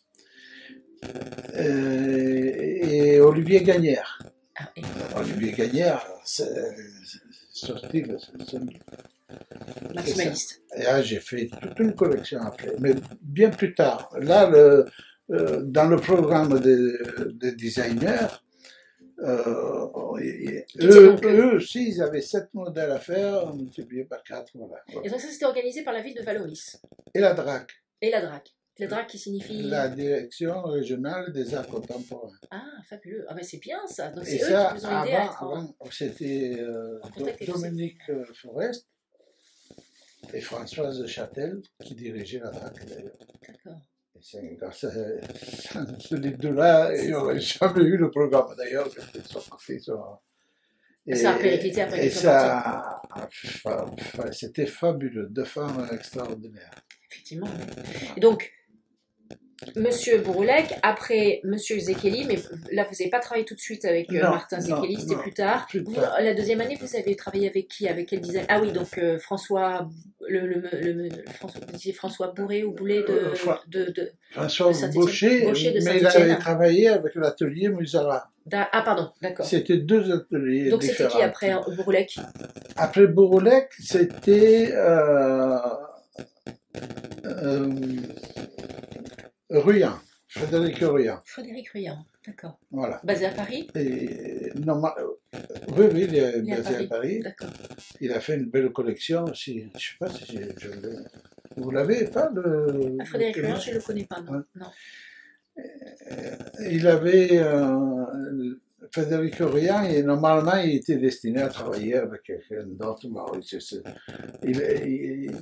Et, et Olivier Gagnère. Ah, et... Olivier Gagnère, c'est son style, c'est maximaliste. Et là, j'ai fait toute une collection après, mais bien plus tard. Là, le, euh, dans le programme des de designers, Euh, et- Et eux, donc, euh, eux aussi, ils avaient sept modèles à faire, multipliés par quatre, voilà. et voilà. donc ça, c'était organisé par la ville de Valoris. Et la D R A C, Et la D R A C. La D R A C qui signifie... la Direction Régionale des Arts Contemporains. Ah, fabuleux. Ah ben c'est bien ça. Donc Et c'est eux ça, qui vous ont aidé à avant, être en, avant c'était euh, en Do- contact avec tous ces... Dominique euh, Forest et Françoise de Châtel qui dirigeaient la D R A C d'ailleurs. D'accord. Et c'est grâce à ces deux-là, il n'y aurait jamais eu le programme d'ailleurs, quand ils sont partis. ils sont- Et, Ça a périclité après et qu'ils soient partis. ça, fa- fa- c'était fabuleux, deux femmes extraordinaires. Effectivement. Oui. Et donc, Monsieur Bouroulec, après Monsieur Zekeli, mais là vous n'avez pas travaillé tout de suite avec euh, Non, Martin non, Zekeli, c'était non, plus tard. plus Vous, tard. la deuxième année, vous avez travaillé avec qui? Avec quel design? Ah oui, donc euh, François, le, le, le- le- François, vous disiez François Bourré ou Boulet de, Euh, Fra- de, de, François de Saint-Étienne. Baucher, Baucher de mais il Saint-Étienne. avait travaillé avec l'atelier Musara. Da- Ah pardon, d'accord. C'était deux ateliers Donc c'était différents. qui après Bouroulec? Après Bouroulec, c'était euh, euh, Ruyan, Frédéric Ruyan. Frédéric Ruyan, d'accord. Voilà. Basé à Paris? Et, norma- oui, oui, il est Il est à basé à Paris. Paris. D'accord. Il a fait une belle collection aussi. Je ne sais pas si je, je l'ai. Vous l'avez pas le. Ah, Frédéric le- Ruyan, je ne le connais pas, non. Ouais. non. Il avait euh, Frédéric Ruyan et normalement il était destiné à travailler avec quelqu'un d'autre. Maurice, c'est- il- il-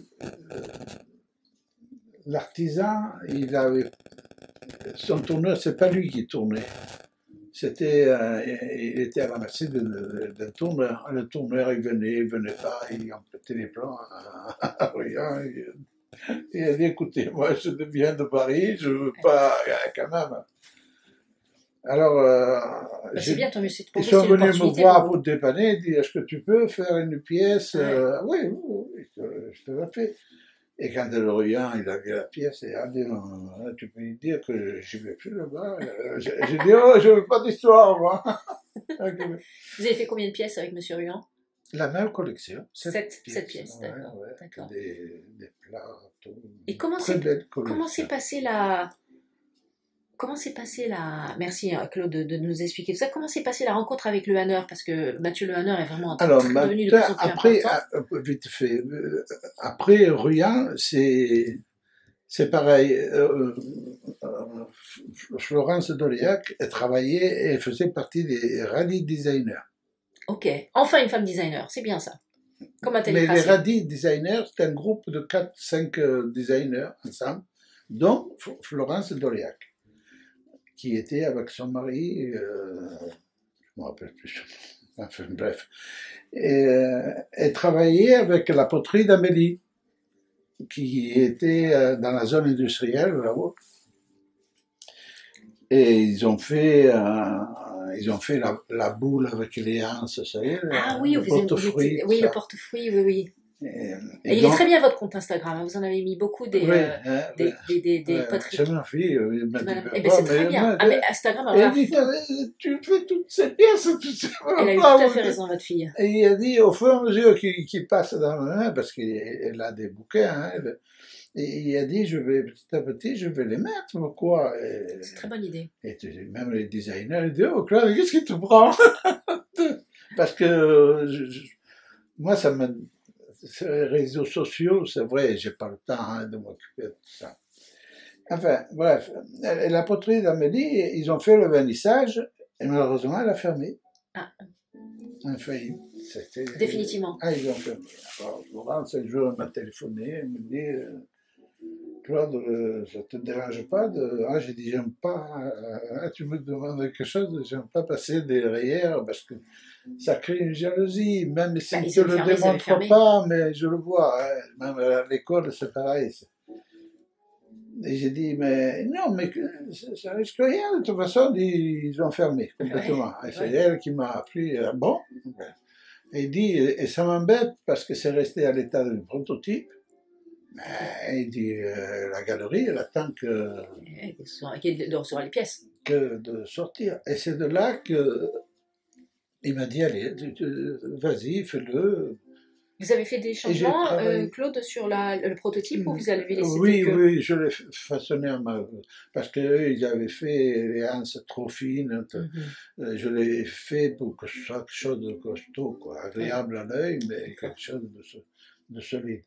L'artisan, il avait son tourneur, c'est pas lui qui tournait. C'était, euh, il était à la merci d'un tourneur. Le tourneur, il venait, il venait pas, il empruntait les plans à, à Ruyan. Il, il a dit, écoutez, moi je viens de Paris, je veux pas, quand même. Alors, euh, Bah, j'ai- c'est bien, tant mieux. C'est pour ils vous, sont c'est une venus me opportunité voir pour pour vous. dépanner, dire, est-ce que tu peux faire une pièce? Ouais. Euh, oui, oui, oui, je te- je te la fais. Et quand le Ruyan, il a vu la pièce, il a dit, euh, tu peux lui dire que je ne vais plus là-bas. Euh, J'ai j'ai dit, oh, je veux pas d'histoire, moi. Vous avez fait combien de pièces avec Monsieur Ruyan? La même collection. Sept, sept pièces, ouais, d'accord. ouais, d'accord. Des, des plateaux. Et comment Très s'est belle comment s'est collection. passée la comment s'est passée la merci hein, Claude de, de nous expliquer tout ça. Comment s'est passée la rencontre avec le Hanner, parce que Mathieu Le Hanner est vraiment Alors, très- devenu de plus maintenant, en plus après, important. ah, vite fait, euh, après Ruyan, c'est c'est pareil. Euh, euh, Florence Doliac travaillait et faisait partie des rallye designers. Ok, enfin une femme designer, c'est bien ça. Comme Atelier Mais les Tracé. rallye designers, c'est un groupe de quatre cinq designers ensemble, dont F- Florence Doliac, qui était avec son mari, euh, je ne me rappelle plus son nom, enfin bref, et, euh, elle travaillait avec la poterie d'Amélie, qui était euh, dans la zone industrielle là-haut. Et ils ont fait, euh, ils ont fait la, la boule avec les anses, vous savez, Ah le, oui, le vous aimez- vous porte-fruits, étiez- tout oui, ça. le portefeuille, oui, oui. Et, Et, et il donc, est très bien votre compte Instagram, hein, vous en avez mis beaucoup des, oui, euh, hein, des, ouais, des, des, des ouais, poteries. c'est ma fille, elle m'a dit, Madame- Eh ben papa, c'est très mais bien. moi, Ah mais Instagram, alors elle là, dit, fou. tu fais toutes ces pièces, tout ça. Elle a eu tout pas, à fait ouais. raison, votre fille. Et il a dit, au fur et à mesure qu'il qu'il passe dans ma main, parce qu'elle a des bouquins, hein, elle- et il a dit, je vais, petit à petit, je vais les mettre, mais quoi. Et, C'est une très bonne idée. et tu- même les designers, ils disent, oh, Claude, qu'est-ce qui te prend? Parce que euh, je- je- moi, ça me. Les réseaux sociaux, c'est vrai, j'ai pas le temps hein, de m'occuper de tout ça. Enfin, bref, et la poterie d'Amélie, ils ont fait le vernissage, et malheureusement, elle a fermé. Ah, Elle a failli. C'était- définitivement. Ah, ils ont fermé. Alors, Laurence, un jour, elle m'a téléphoné, elle me dit, euh, Claude, euh, ça te dérange pas de. Ah, j'ai dit, j'aime pas. euh, tu me demandes quelque chose, j'aime pas passer derrière parce que ça crée une jalousie, même si Bah, tu ils ne avaient le fermé, ils avaient démontres fermé. pas, mais je le vois. hein. Même à l'école, c'est pareil. Et j'ai dit, mais non, mais que- ça, ça risque rien. De toute façon, ils ont fermé complètement. Ouais, Et c'est ouais. elle qui m'a appris, ah bon. Et il dit, et ça m'embête parce que c'est resté à l'état de prototype. Mais il dit, euh, la galerie, elle attend que, Eh, ils sont- qui est de recevoir les pièces. que de sortir. Et c'est de là que il m'a dit, allez, tu- tu- vas-y, fais-le. Vous avez fait des Et j'ai changements, euh, travaillé. Claude, sur la, le prototype ou vous avez laissé Oui, tel que... oui, je l'ai façonné à ma... Parce qu'eux, ils avaient fait les anses trop fines. Mhm. Euh, Je l'ai fait pour que ce soit quelque chose de costaud, quoi, Oui, agréable à l'œil, mais d'accord. quelque chose de, so- de solide.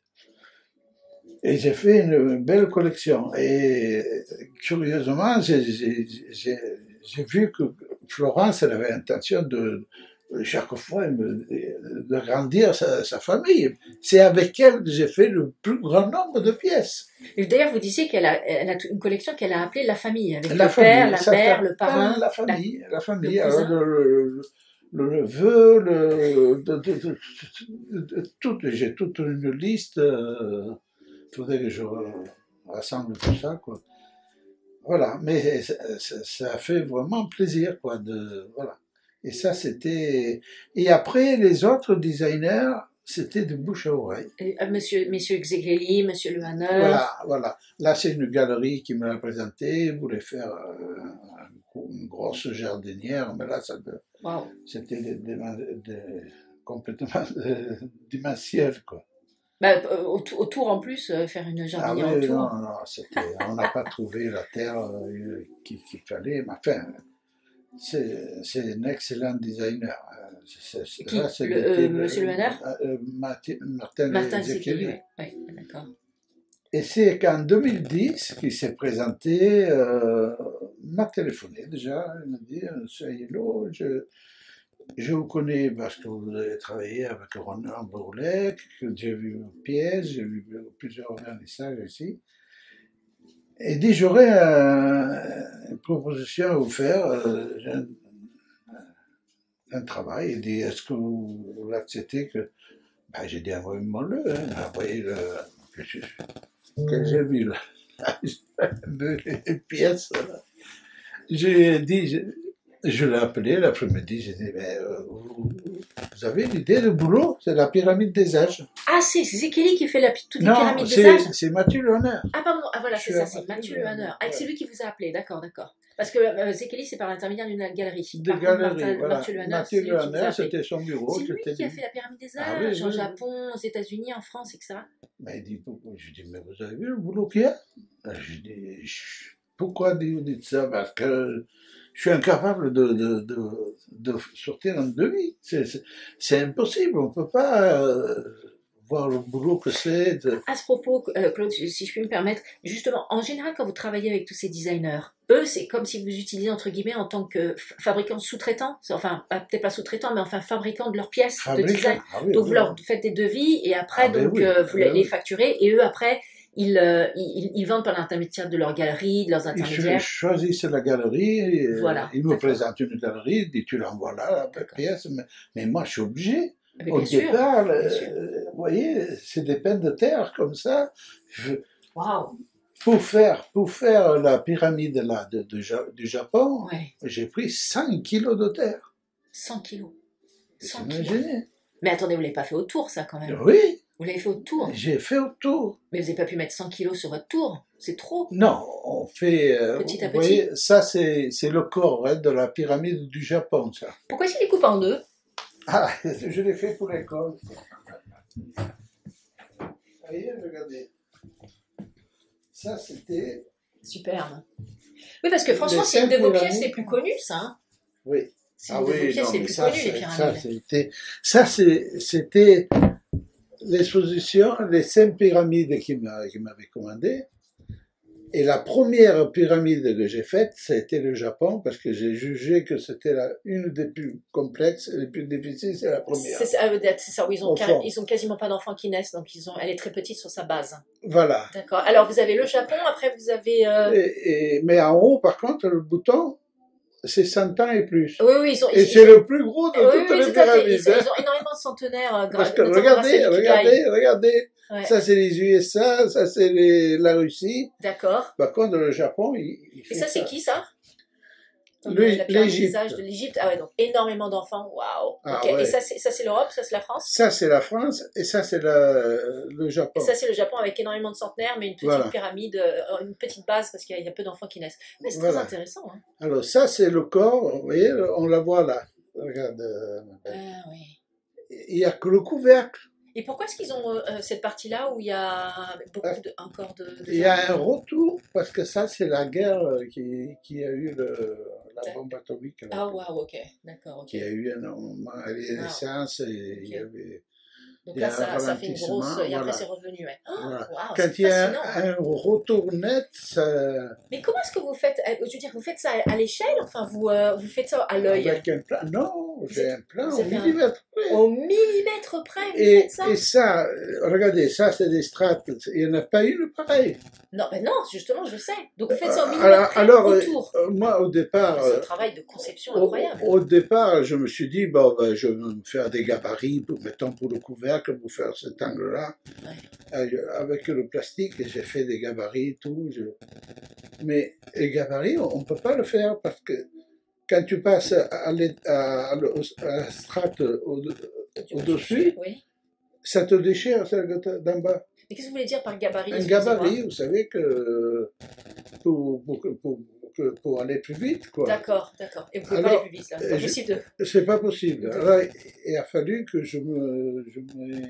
Et j'ai fait une belle collection. Et curieusement, j'ai j'ai- j'ai- j'ai vu que Florence, elle avait l'intention de, chaque fois, me- d'agrandir sa, sa famille. C'est avec elle que j'ai fait le plus grand nombre de pièces. Et d'ailleurs, vous disiez qu'elle a, elle a une collection qu'elle a appelée La Famille, avec La le père, famille, la ça mère, le s'appelle parrain, la la- famille, la le famille. Alors, cousin. le, le- le neveu, le, de, de- de- de- tout, j'ai toute une liste. Il faudrait que je rassemble tout ça, quoi. Voilà, mais ça, ça- ça fait vraiment plaisir, quoi, de, voilà. Et ça, c'était. Et après, les autres designers, c'était de bouche à oreille. Et, euh, monsieur, Monsieur Xegeli, Monsieur Le Hanner. Voilà, voilà. Là, c'est une galerie qui me l'a présenté, voulait faire euh, une grosse jardinière, mais là, ça, Waouh. c'était des- des- des- complètement euh, démentiel, quoi. Bah, euh, autour, autour, en plus, euh, faire une Ah jardinière oui, non, autour. non, c'était, on n'a pas trouvé la terre euh, qu'il qu'il fallait, mais enfin, c'est c'est un excellent designer. Euh, c'est- c'est- Qui? Là, Le, c'était euh, le- Monsieur Le Hanner? euh, Martin, Martin Martin Xegeli, Ezekeli. oui. Oui, d'accord. Et c'est qu'en deux mille dix qu'il s'est présenté, euh, m'a téléphoné déjà, il m'a dit, Monsieur Hello, je, je vous connais parce que vous avez travaillé avec Ronan Bourlet, que j'ai vu vos pièces, j'ai vu plusieurs vernissages ici. Et dit, j'aurais un- une proposition à vous faire, euh, j'ai un, un travail. Il dit, est-ce que vous, vous l'acceptez que... Ben, j'ai dit, envoyez-moi-le, hein, envoyez le... Que j'ai que j'ai vu là, les pièces. Là. J'ai dit, je, je l'ai appelé l'après-midi, j'ai dit, mais euh, vous, vous avez une idée de boulot? C'est la pyramide des âges. Ah, c'est Xegeli qui fait la, toutes les Non, pyramides des c'est âges? c'est Mathieu Lerner. Ah, pardon, ah, voilà, Je c'est suis ça, à c'est Mathieu Mathieu Le Hanner. Lerner, Ah, c'est ouais. lui qui vous a appelé, d'accord, d'accord. Parce que euh, Xegeli, c'est par l'intermédiaire d'une galerie. De Par contre, galerie, Martin, voilà. Mathieu Le Hanner, Mathieu c'est lui qui vous a Lerner, appelé. c'était son bureau. C'est lui c'était qui a lui. fait la pyramide des Ah oui, âges, oui, en oui. Japon, aux États-Unis, en France, et cetera. Mais il dit, pourquoi? Je dis, mais vous avez vu le boulot qu'il y a? Je dis, je- pourquoi vous dites ça? Parce que je suis incapable de, de, de, de sortir un devis. C'est c'est- c'est impossible. On ne peut pas euh, voir le boulot que c'est. de- À ce propos, euh, Claude, si si je puis me permettre, justement, en général, quand vous travaillez avec tous ces designers, eux, c'est comme si vous utilisez, entre guillemets, en tant que f- fabricant sous-traitant, enfin, pas- peut-être pas sous-traitant, mais enfin, fabricant de leurs pièces de Fabricant. design. Ah oui, Donc, oui, vous leur oui. faites des devis, et après, Ah ben donc, oui, euh, vous ah les, ben les oui. facturez, et eux, après, ils, euh, ils, ils vendent par l'intermédiaire de leurs galeries, de leurs Ils cho- intermédiaires. choisissent la galerie, et, euh, Voilà, ils me d'accord, présentent une galerie, ils disent tu l'envoies là, la d'accord. pièce, mais, mais moi je suis obligé. Ah, mais Au bien sûr, départ, bien euh, sûr. vous voyez, c'est des peines de terre comme ça. Je- Waouh, pour faire, pour faire la pyramide là, de, de Ja- du Japon, ouais, j'ai pris cent kilos de terre. cent kilos. Vous cent kilos. imaginez? Mais attendez, vous l'avez pas fait au tour, ça, quand même. Oui, Vous l'avez fait au tour. j'ai fait autour. Mais vous n'avez pas pu mettre cent kilos sur votre tour. C'est trop. Non, on fait, euh, Petit à vous petit. voyez, ça c'est c'est le corps hein, de la pyramide du Japon, ça. Pourquoi est-ce qu'il les coupe en deux? Ah, je l'ai fait pour l'école. Vous voyez, regardez. Ça c'était. Superbe. Oui, parce que franchement, Les c'est une de cinq vos pièces pyramides. les plus connues, ça. Hein. Oui. C'est Ah une de vos oui, pièces non, les mais plus ça, connues, les c'est- ça, pyramides. c'était, ça, c'est- c'était l'exposition, les cinq pyramides qui m'a- qui m'avaient commandé. Et la première pyramide que j'ai faite, ça a été le Japon, parce que j'ai jugé que c'était la, une des plus complexes, et les plus difficiles, c'est la première. C'est ça, ah, c'est ça, où ils ont, Au carré- fond. ils ont quasiment pas d'enfants qui naissent, donc ils ont, elle est très petite sur sa base. Voilà. D'accord. Alors, vous avez le Japon, après vous avez... euh, Et, et- mais en haut, par contre, le bouton, c'est cent ans et plus. Oui, oui, ils ont... Et ils- c'est ils- le plus gros de oui, toutes oui, les tout à fait. Ils, pyramides. hein. ils ont énormément de centenaires, euh, gra- Parce que notamment regardez, grâce à l'Ikigai. regardez, regardez. Ouais. Ça, c'est les U S A, ça, c'est les- la Russie. D'accord. Par contre, le Japon, il, il Et fait ça, c'est qui, ça? Donc, Le- la pyramide des l'Égypte. âges de l'Égypte. Ah ouais, donc énormément d'enfants. Waouh. Ah Ok. Et ouais. ça, c'est ça, c'est l'Europe, ça, c'est la France. Ça, c'est la France, et ça, c'est la- le Et Japon. ça, c'est le Japon avec énormément de centenaires, mais une petite Voilà. pyramide, euh, une petite base, parce qu'il y, a- il y a peu d'enfants qui naissent. Mais c'est Voilà. très intéressant. Hein. Alors, ça, c'est le corps, vous voyez, on la voit là. Regarde, euh, ma belle. Ah, oui. il n'y a que le couvercle. Et pourquoi est-ce qu'ils ont euh, cette partie-là où il y a beaucoup de, encore de, de Il y a un jardins? retour, parce que ça, c'est la guerre euh, qui, qui a eu le- la bombe atomique, là, Ah, waouh, ok, d'accord, ok. qui a eu énormément à Waouh, l'essence et il y ok. avait Donc il y là, a un ça, ça fait une grosse. ralentissement, Et après, c'est voilà. revenu, ouais. Voilà. Oh, waouh, Quand c'est il y a fascinant, hein. un, un retour net, ça, Mais comment est-ce que vous faites, euh, je veux dire, vous faites ça à, à l'échelle? Enfin, vous, euh, vous faites ça à l'œil? avec un plan, non, Vous j'ai êtes, un plan vous au avez un. millimètre près. Au millimètre près, vous faites Et, ça? et ça, euh, regardez, ça c'est des strates, il n'y en a pas une pareille. Non, ben non, justement, je sais. Donc vous faites ça au millimètre Alors, près alors, euh, autour. moi au départ, C'est un euh, travail de conception au, incroyable. au départ, je me suis dit, bon, ben, je vais me faire des gabarits, pour, mettons pour le couvercle, pour faire cet angle-là. Ouais. Euh, Avec le plastique, j'ai fait des gabarits, tout. Je... Mais les gabarits, on ne peut pas le faire parce que quand tu passes à, l'é- à, à, à la strate au- Du au-dessus, oui. ça te déchire celle d'en bas. Mais qu'est-ce que vous voulez dire par gabarit? Un Excusez-moi. gabarit, vous savez que pour, pour, pour, pour, pour aller plus vite, quoi. D'accord, d'accord. Et vous pouvez pas aller Alors, plus vite, là. C'est pas je- possible de. c'est pas possible. de- Alors, il a fallu que je me, je me,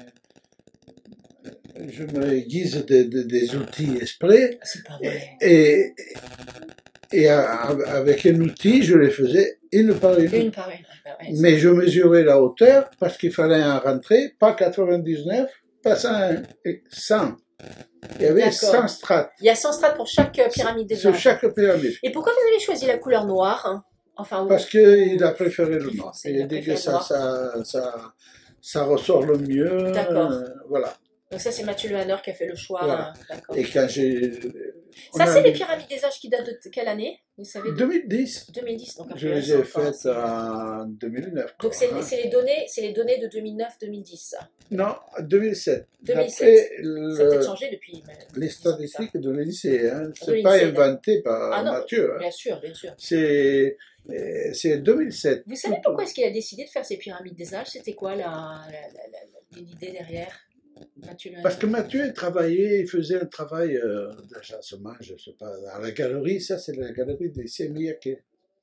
je me guise des, des, des outils exprès C'est pas vrai. et, et à- avec un outil, je les faisais une par une. Une par une. Ah, ouais, Mais je mesurais la hauteur parce qu'il fallait en rentrer, pas quatre-vingt-dix-neuf, pas cent, cent. Il y avait D'accord. cent strates Il y a cent strates pour chaque euh, pyramide des sur âges. chaque pyramide. Et pourquoi vous avez choisi la couleur noire, hein? Enfin, Parce ou- qu'il a préféré le Plus noir. foncé, Il il a a dit que préféré le ça, noir. ça, ça, ça ressort le mieux. D'accord. euh, voilà. Donc ça, c'est Mathieu Lehanner qui a fait le choix. Voilà. hein, D'accord. Et quand j'ai. on Ça, a c'est les mis pyramides des âges qui datent de quelle année? Vous savez, de deux mille dix, deux mille dix. Donc, a je priori, les c'est ai encore faites assez- en deux mille neuf. Donc, quoi, c'est hein. c'est les données, c'est les données de deux mille neuf deux mille dix. Ça. Non, deux mille sept. deux mille sept. D'après Ça a peut-être le- changé depuis. mais- les dix ans plus statistiques de l'Élysée, hein. De C'est pas l'I N S E E, inventé par Ah non, Mathieu. hein. bien sûr, bien sûr. C'est euh, c'est deux mille sept. Vous savez pourquoi est-ce qu'il a décidé de faire ces pyramides des âges? C'était quoi la, la- la- la- l'idée derrière Mathieu Lehanner? Parce que Mathieu il travaillait, il faisait un travail euh, d'agencement, je sais pas, dans la galerie, ça c'est la galerie des Sémiaquais,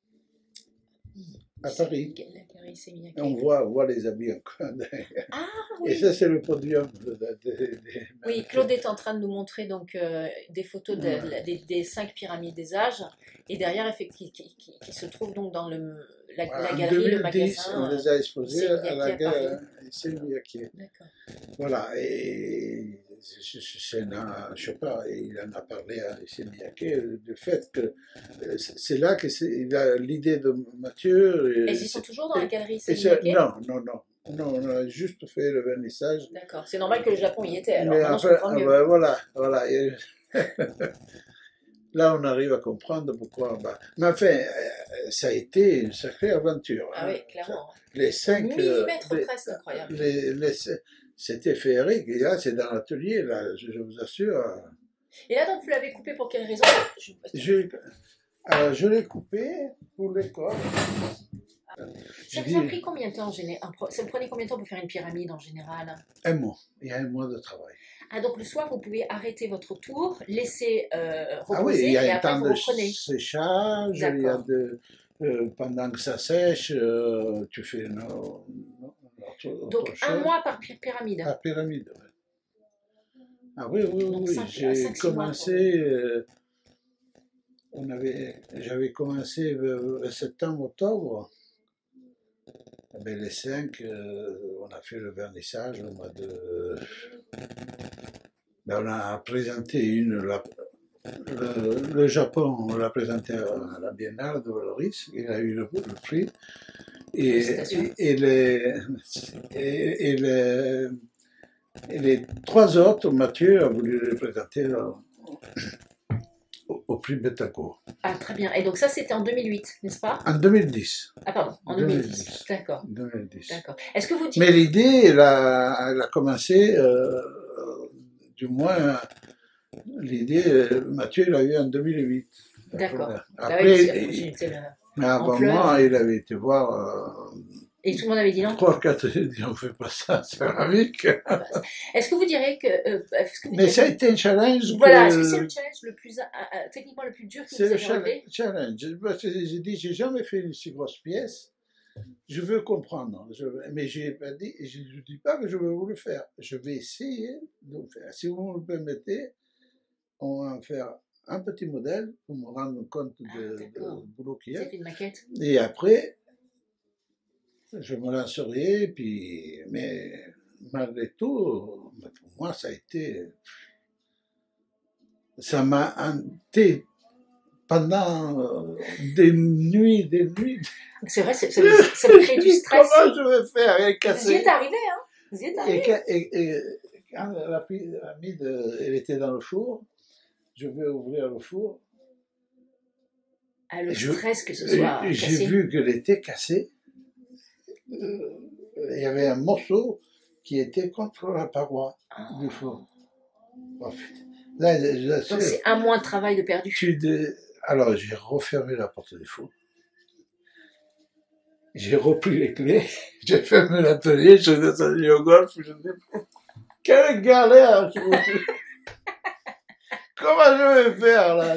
à C'est- Paris. la galerie Sémiac. Et on voit, on voit les habits encore. Ah Et oui. ça c'est le podium. de- de- de- de- Oui, Claude est en train de nous montrer donc euh, des photos de- Ouais. de la- des, des cinq pyramides des âges, et derrière, effectivement, qui, qui, qui se trouve donc dans le, la, la En galerie, le deux mille dix, magasin. on les a exposés à Sémiaquais la à Paris. galerie Sémiaquais. D'accord. Voilà, et c'est un, je sais pas, il en a parlé à Sémiaquais, du fait que euh, c'est là que il a l'idée de Mathieu. Et ils sont toujours dans la galerie et c'est- Sémiaquais? Non, non, non. Non, on a juste fait le vernissage. D'accord. C'est normal que le Japon y était, alors Mais maintenant je après, comprends ah mieux. ben, voilà, voilà. Et là, on arrive à comprendre pourquoi. Bah, mais enfin, euh, ça a été une sacrée aventure. Ah hein. oui, clairement. Les cinq. euh, Millimètre les- près, c'est incroyable. les- les- C'était féerique. Et là, c'est dans l'atelier, là, je, je vous assure. Et là, donc, vous l'avez coupé pour quelle raison? Je- Je, alors, je l'ai coupé pour l'école. Ça vous a pris combien de temps en général? Ça vous prenait combien de temps pour faire une pyramide en général? Un mois. Il y a un mois de travail. Ah, donc le soir, vous pouvez arrêter votre tour, laisser euh, reposer, Ah oui, il y a et un après temps vous de reprenez. séchage, il y a D'accord. de, euh, pendant que ça sèche, euh, tu fais une, une autre, Donc autre un chose. mois par py- pyramide. La pyramide, ouais. Ah oui, oui, Donc oui. cinq- J'ai cinq, six mois, commencé, euh, on avait, j'avais commencé euh, septembre, octobre. Eh ben, les cinq, euh, on a fait le vernissage au mois de. Ben, on a présenté une. La, le, le Japon, on l'a présenté à la Biennale de Valoris, il a eu le, le prix. Et, Félicitations. et, et les, et, et les, et les trois autres, Mathieu a voulu les présenter au, au, au prix Bettencourt. Ah, très bien. Et donc ça, c'était en deux mille huit, n'est-ce pas? En deux mille dix. Ah, pardon, en deux deux mille mille dix. dix. D'accord, deux mille dix. d'accord. Est-ce que vous dites... Mais l'idée, elle a, elle a commencé, euh, du moins, l'idée, euh, Mathieu l'a eu en deux mille huit. D'accord. Ah oui, Après, parce qu'il a il- continué de- mais avant ampleur. moi, il avait été voir euh, Et tout le monde avait dit non? trois, quatre, il dit on fait pas ça, céramique. Est-ce que vous direz que... euh, est-ce que vous Mais direz- ça a été un challenge. Voilà, que- est-ce que c'est le challenge le plus... euh, euh, techniquement le plus dur que c'est vous le avez relevé? challenge. challenge. Parce que j'ai dit, j'ai jamais fait une si grosse pièce. je veux comprendre, je, mais j'ai pas dit, je ne dis pas que je vais vous le faire. Je vais essayer de le faire. Si vous me le permettez, on va en faire un petit modèle pour me rendre compte Ah, de, de d'accord. boulot qu'il y Vous a. avez fait une maquette? Et après, je me lancerai, puis, mais malgré tout, pour moi, ça a été, ça m'a hanté pendant des nuits, des nuits. C'est vrai, ça vous, ça vous crée du stress. Comment je vais faire? Elle est cassée. Vous y êtes arrivé, hein? Vous y êtes arrivé. Et, et, et quand la, la mise, elle était dans le four, je vais ouvrir le four. Ah, le je, stress que ce soit cassé. J'ai vu qu'elle était cassée. Euh, il y avait un morceau qui était contre la paroi oh. du four. Oh, là, là, donc c'est un mois de travail de perdu. De, alors j'ai refermé la porte du four. J'ai repris les clés, j'ai fermé l'atelier, je suis descendu au golf, je me dis, quelle galère! Comment je vais faire là?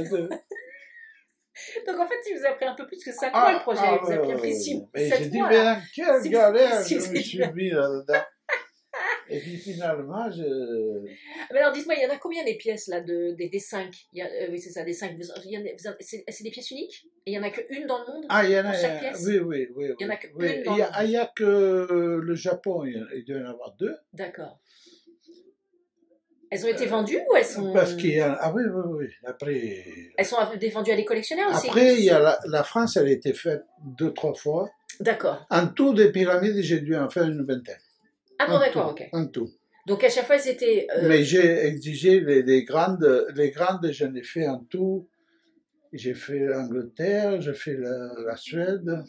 Donc en fait, il vous a pris un peu plus que cinq ah, mois le projet, ah, il vous a pris, pris six mois. Mais j'ai dit, mais quelle galère je me suis mis là-dedans. Et puis finalement, je... Mais alors dites-moi, il y en a combien des pièces là, de, des, des cinq il y a, euh, oui, c'est ça, des cinq. C'est des pièces uniques? Et il n'y en a qu'une dans le monde? Ah, il y en a, chaque pièce? oui, oui, oui. Il n'y en a qu'une oui. dans il y a, le monde? Il n'y a que le Japon, il doit y en avoir deux. D'accord. Elles ont été vendues ou elles sont... Parce qu'il y a... Ah oui, oui, oui. Après... Elles sont vendues à des collectionneurs aussi? Après, il y a la, la France, elle a été faite deux, trois fois. D'accord. En tout, des pyramides, j'ai dû en faire une vingtaine. Ah bon, d'accord, ok. En tout. Donc à chaque fois, c'était... Euh... Mais j'ai exigé les, les grandes, les grandes, j'en ai fait en tout. J'ai fait l'Angleterre, j'ai fait la, la Suède.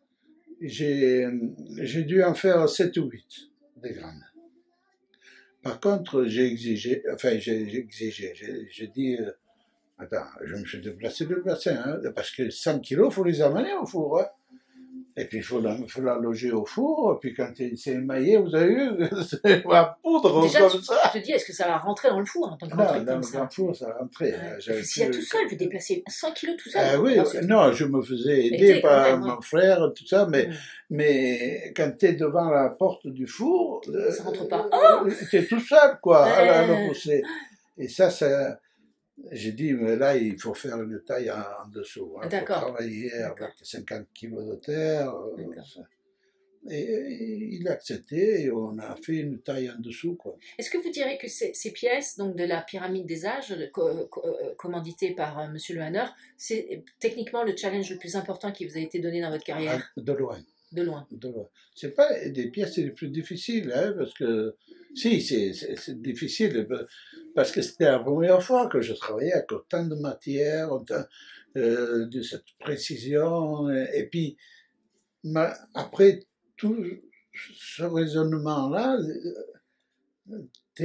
J'ai dû en faire sept ou huit, des grandes. Par contre, j'ai exigé, enfin, j'ai exigé, j'ai dit, euh, attends, je me suis déplacé de bassin, hein, parce que cent kilos, il faut les amener au four, hein. Et puis il faut la, faut la loger au four, puis quand c'est émaillé, vous avez vu, c'est la poudre déjà, comme tu, ça. Je te dis, est-ce que ça va rentrer dans le four en tant que non, truc dans comme le ça? grand four, ça rentrait. Ouais. S'il y a tout seul, vous déplacez cent kilos tout seul. Ah oui, non, je me faisais aider, aider par même, mon ouais. frère, tout ça, mais, mmh. mais quand tu es devant la porte du four, ça rentre pas. Oh tu es tout seul, quoi, euh... à le pousser. Et ça, ça j'ai dit, mais là, il faut faire une taille en, en dessous. Il hein, faut travailler avec cinquante kilos de terre. Et, et il a accepté et on a fait une taille en dessous. Est-ce que vous direz que ces, ces pièces donc de la pyramide des âges, co co commanditées par euh, Monsieur Le Hanner, c'est techniquement le challenge le plus important qui vous a été donné dans votre carrière? De loin. De loin. De loin. C'est pas des pièces les plus difficiles, hein, parce que si, c'est difficile, parce que c'était la première fois que je travaillais avec autant de matière, autant, euh, de cette précision, et, et puis ma, après tout ce raisonnement-là, il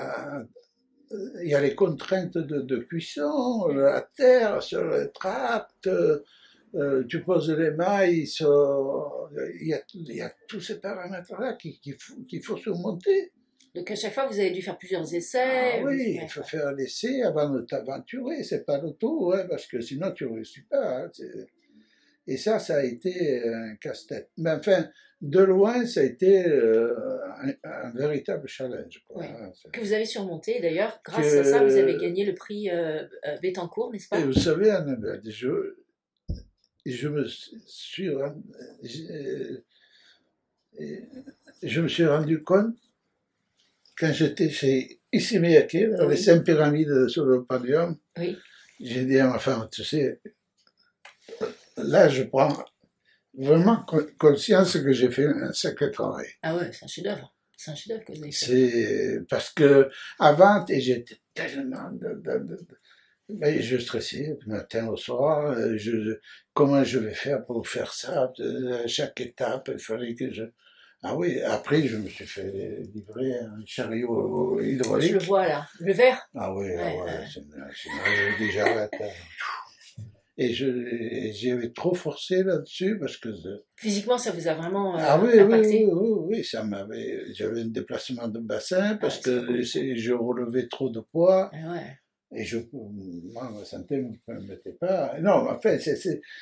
y a les contraintes de, de cuisson, la terre sur le tract, euh, tu poses les mailles, il y a, il y a tous ces paramètres-là qu'il qu'il faut, qu'il faut surmonter. Donc à chaque fois, vous avez dû faire plusieurs essais. Ah oui, il faut faire l'essai avant de t'aventurer, c'est pas le tout, hein, parce que sinon tu ne réussis pas. Hein, et ça, ça a été un casse-tête. Mais enfin, de loin, ça a été euh, un, un véritable challenge. Quoi, ouais. hein, que vous avez surmonté, d'ailleurs, grâce que, à ça, vous avez gagné le prix euh, euh, Bettencourt, n'est-ce pas? Et vous savez, Annabelle, je, je me suis rendu, je, je me suis rendu compte quand j'étais chez Issey Miyake, dans oui. les cinq pyramides sur le podium, oui. j'ai dit à ma femme, tu sais, là je prends vraiment conscience que j'ai fait un sacré travail. Ah ouais, c'est un chef-d'œuvre. C'est un chef-d'œuvre que vous avez fait. C'est parce que avant, j'étais tellement de, de, de, de ben, je stressais du matin au soir. Je, comment je vais faire pour faire ça? À chaque étape, il fallait que je. Ah oui, après je me suis fait livrer un chariot hydraulique. Je le vois là, le vert. Ah oui, ouais, ah ouais, ouais. c'est déjà arrête. Et j'avais trop forcé là-dessus parce que... Physiquement, ça vous a vraiment euh, ah oui, impacté? oui, oui, oui, ça m'avait... J'avais un déplacement de bassin parce ah, que cool. je relevais trop de poids. Ah ouais. Et je... Moi, ma santé ne me permettait pas... Non, en fait, c'est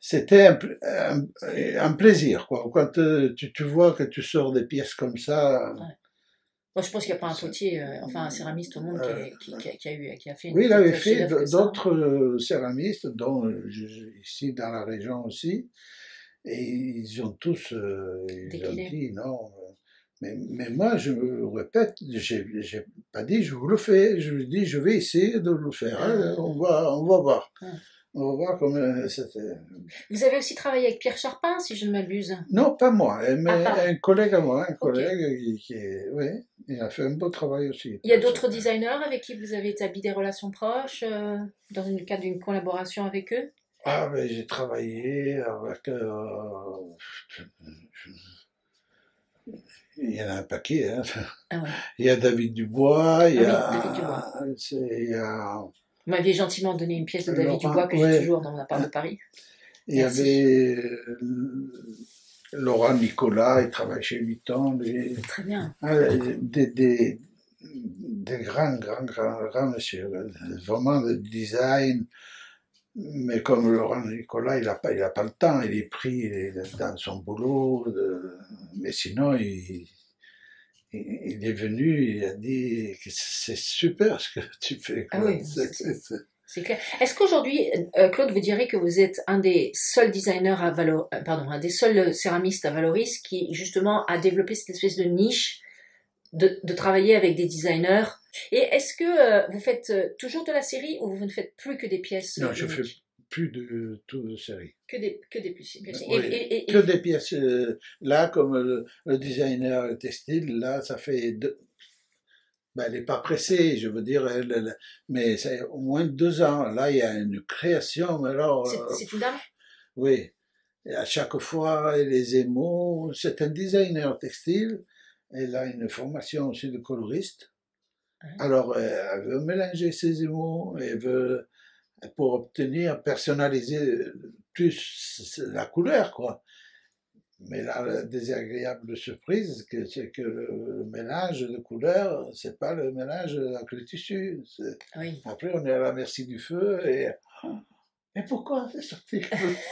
c'était un, un, un plaisir, quoi. Quand euh, tu, tu vois que tu sors des pièces comme ça. Ouais. Moi, je pense qu'il n'y a pas un potier, euh, enfin un céramiste au monde qui, euh, est- qui, qui a, qui a eu, qui a fait une oui, il plus avait de fait chef-d'œuvre que ça. d'autres euh, céramistes, dont euh, je- ici dans la région aussi, et ils ont tous, euh, ils ont Décliné. dit non. euh, Mais, mais moi, je me répète, j'ai j'ai pas dit je vous le fais, je dis je vais essayer de le faire. hein, Ah, on va, on va voir. ah. On va voir comment c'était. Vous avez aussi travaillé avec Pierre Charpin, si je ne m'abuse. Non, pas moi, Ah, mais pas. un collègue à moi, un Ok. collègue qui, qui est, oui, il a fait un beau travail aussi. Il y a Pierre d'autres Chapin. designers avec qui vous avez établi des relations proches, euh, dans le cadre d'une collaboration avec eux? Ah, ben, j'ai travaillé avec. euh, il y en a un paquet. Hein. Ah ouais. Il y a David Dubois, il Ah y oui, David Dubois. a, c'est- il y a Vous m'aviez gentiment donné une pièce de David Dubois Laurent, que j'ai ouais, toujours dans mon appart de Paris. il y Merci. avait euh, Laurent Nicolas, il travaille chez Vuitton, lui. Très bien. Ah, des, des, des grands, grands, grands, grands messieurs, vraiment de design. Mais comme Laurent Nicolas, il n'a pas, il a pas le temps, il est pris il est dans son boulot. De- mais sinon, il, il, il est venu, il a dit que c'est super ce que tu fais, Ah quoi. oui, C'est- c'est c'est- c'est- c'est- c'est clair. Est-ce qu'aujourd'hui, euh, Claude, vous diriez que vous êtes un des seuls designers à Valo, euh, pardon, un des seuls céramistes à Valoris qui justement a développé cette espèce de niche de, de travailler avec des designers? Et est-ce que euh, vous faites euh, toujours de la série ou vous ne faites plus que des pièces Non, euh, je fais uniques? plus de tout de série. Que des, que des pièces uniques. Et, Oui, et, et, que et- des pièces. euh, là, comme le, le designer textile, là, ça fait deux, ben, elle n'est pas pressée, je veux dire, elle, elle- mais c'est au moins deux ans. Là, il y a une création, mais alors, c'est euh, c'est une dame? oui, et à chaque fois, les émaux, c'est un designer textile, elle a une formation aussi de coloriste. Hein. Alors, euh, elle veut mélanger ses émaux, elle veut, pour obtenir, personnaliser plus la couleur, quoi. Mais là, la désagréable surprise, que- c'est que le mélange de couleurs, c'est pas le mélange avec le tissu. C'est- Oui. Après, on est à la merci du feu et mais pourquoi c'est sorti comme ça?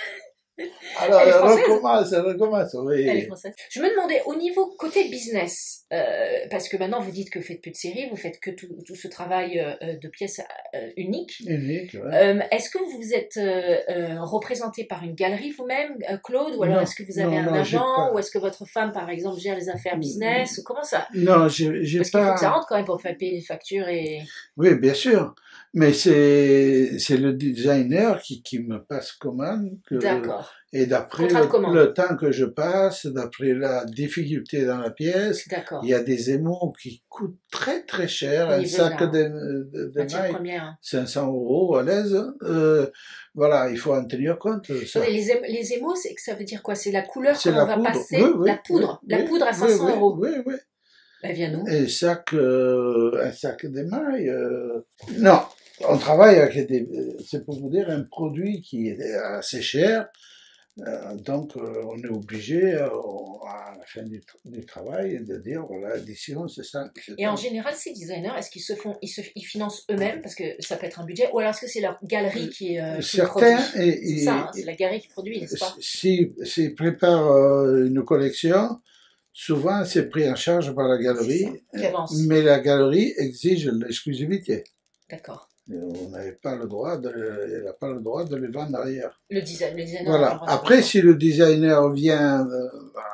Alors, Elle est elle française? recommence, elle recommence, Elle est oui. française. Je me demandais, au niveau côté business, euh, parce que maintenant vous dites que vous faites plus de séries, vous faites que tout, tout ce travail euh, de pièces euh, uniques. Unique, ouais. Euh, est-ce que vous êtes euh, euh, représenté par une galerie vous-même, euh, Claude, ou alors Non, est-ce que vous avez non, un non, j'ai agent, ou pas. est-ce que votre femme, par exemple, gère les affaires business, ou comment ça? Non, j'ai j'ai Parce qu'il faut que ça pas. rentre quand même pour faire payer les factures et... Oui, bien sûr. Mais c'est c'est le designer qui, qui me passe commande que, D'accord. et d'après Contrat de le, commande. le temps que je passe, d'après la difficulté dans la pièce, il D'accord. y a des émaux qui coûtent très très cher. Au Un niveau de sac la de, de, de matière mailles, première. Hein. cinq cents euros à l'aise. Euh, voilà, il faut en tenir compte de Attendez, ça. les, ém- les émaux, c'est que ça veut dire quoi? C'est la couleur que C'est l'on la va poudre. Oui, passer, oui, la oui, poudre, la oui, poudre à oui, 500 oui, euros. oui, oui. Elle vient d'où? Un sac, euh, un sac d'émail. Euh... Non, on travaille avec des. C'est pour vous dire un produit qui est assez cher. Euh, donc, euh, on est obligé, euh, à la fin du, du travail, de dire voilà, l'édition, c'est ça. Et en général, ces designers, est-ce qu'ils se font, ils se, ils financent eux-mêmes parce que ça peut être un budget, ou alors est-ce que c'est leur galerie qui, euh, qui Certains, produit? et, C'est ça, hein, et, c'est la galerie qui produit, n'est-ce pas? s'ils si, si préparent euh, une collection, souvent c'est pris en charge par la C'est ça, galerie, qui avance. mais la galerie exige l'exclusivité. D'accord. On n'avait pas le droit de, elle n'a pas le droit de les vendre ailleurs. Le design, le designer n'a pas le Voilà. droit de Après, vendre. si le designer vient euh,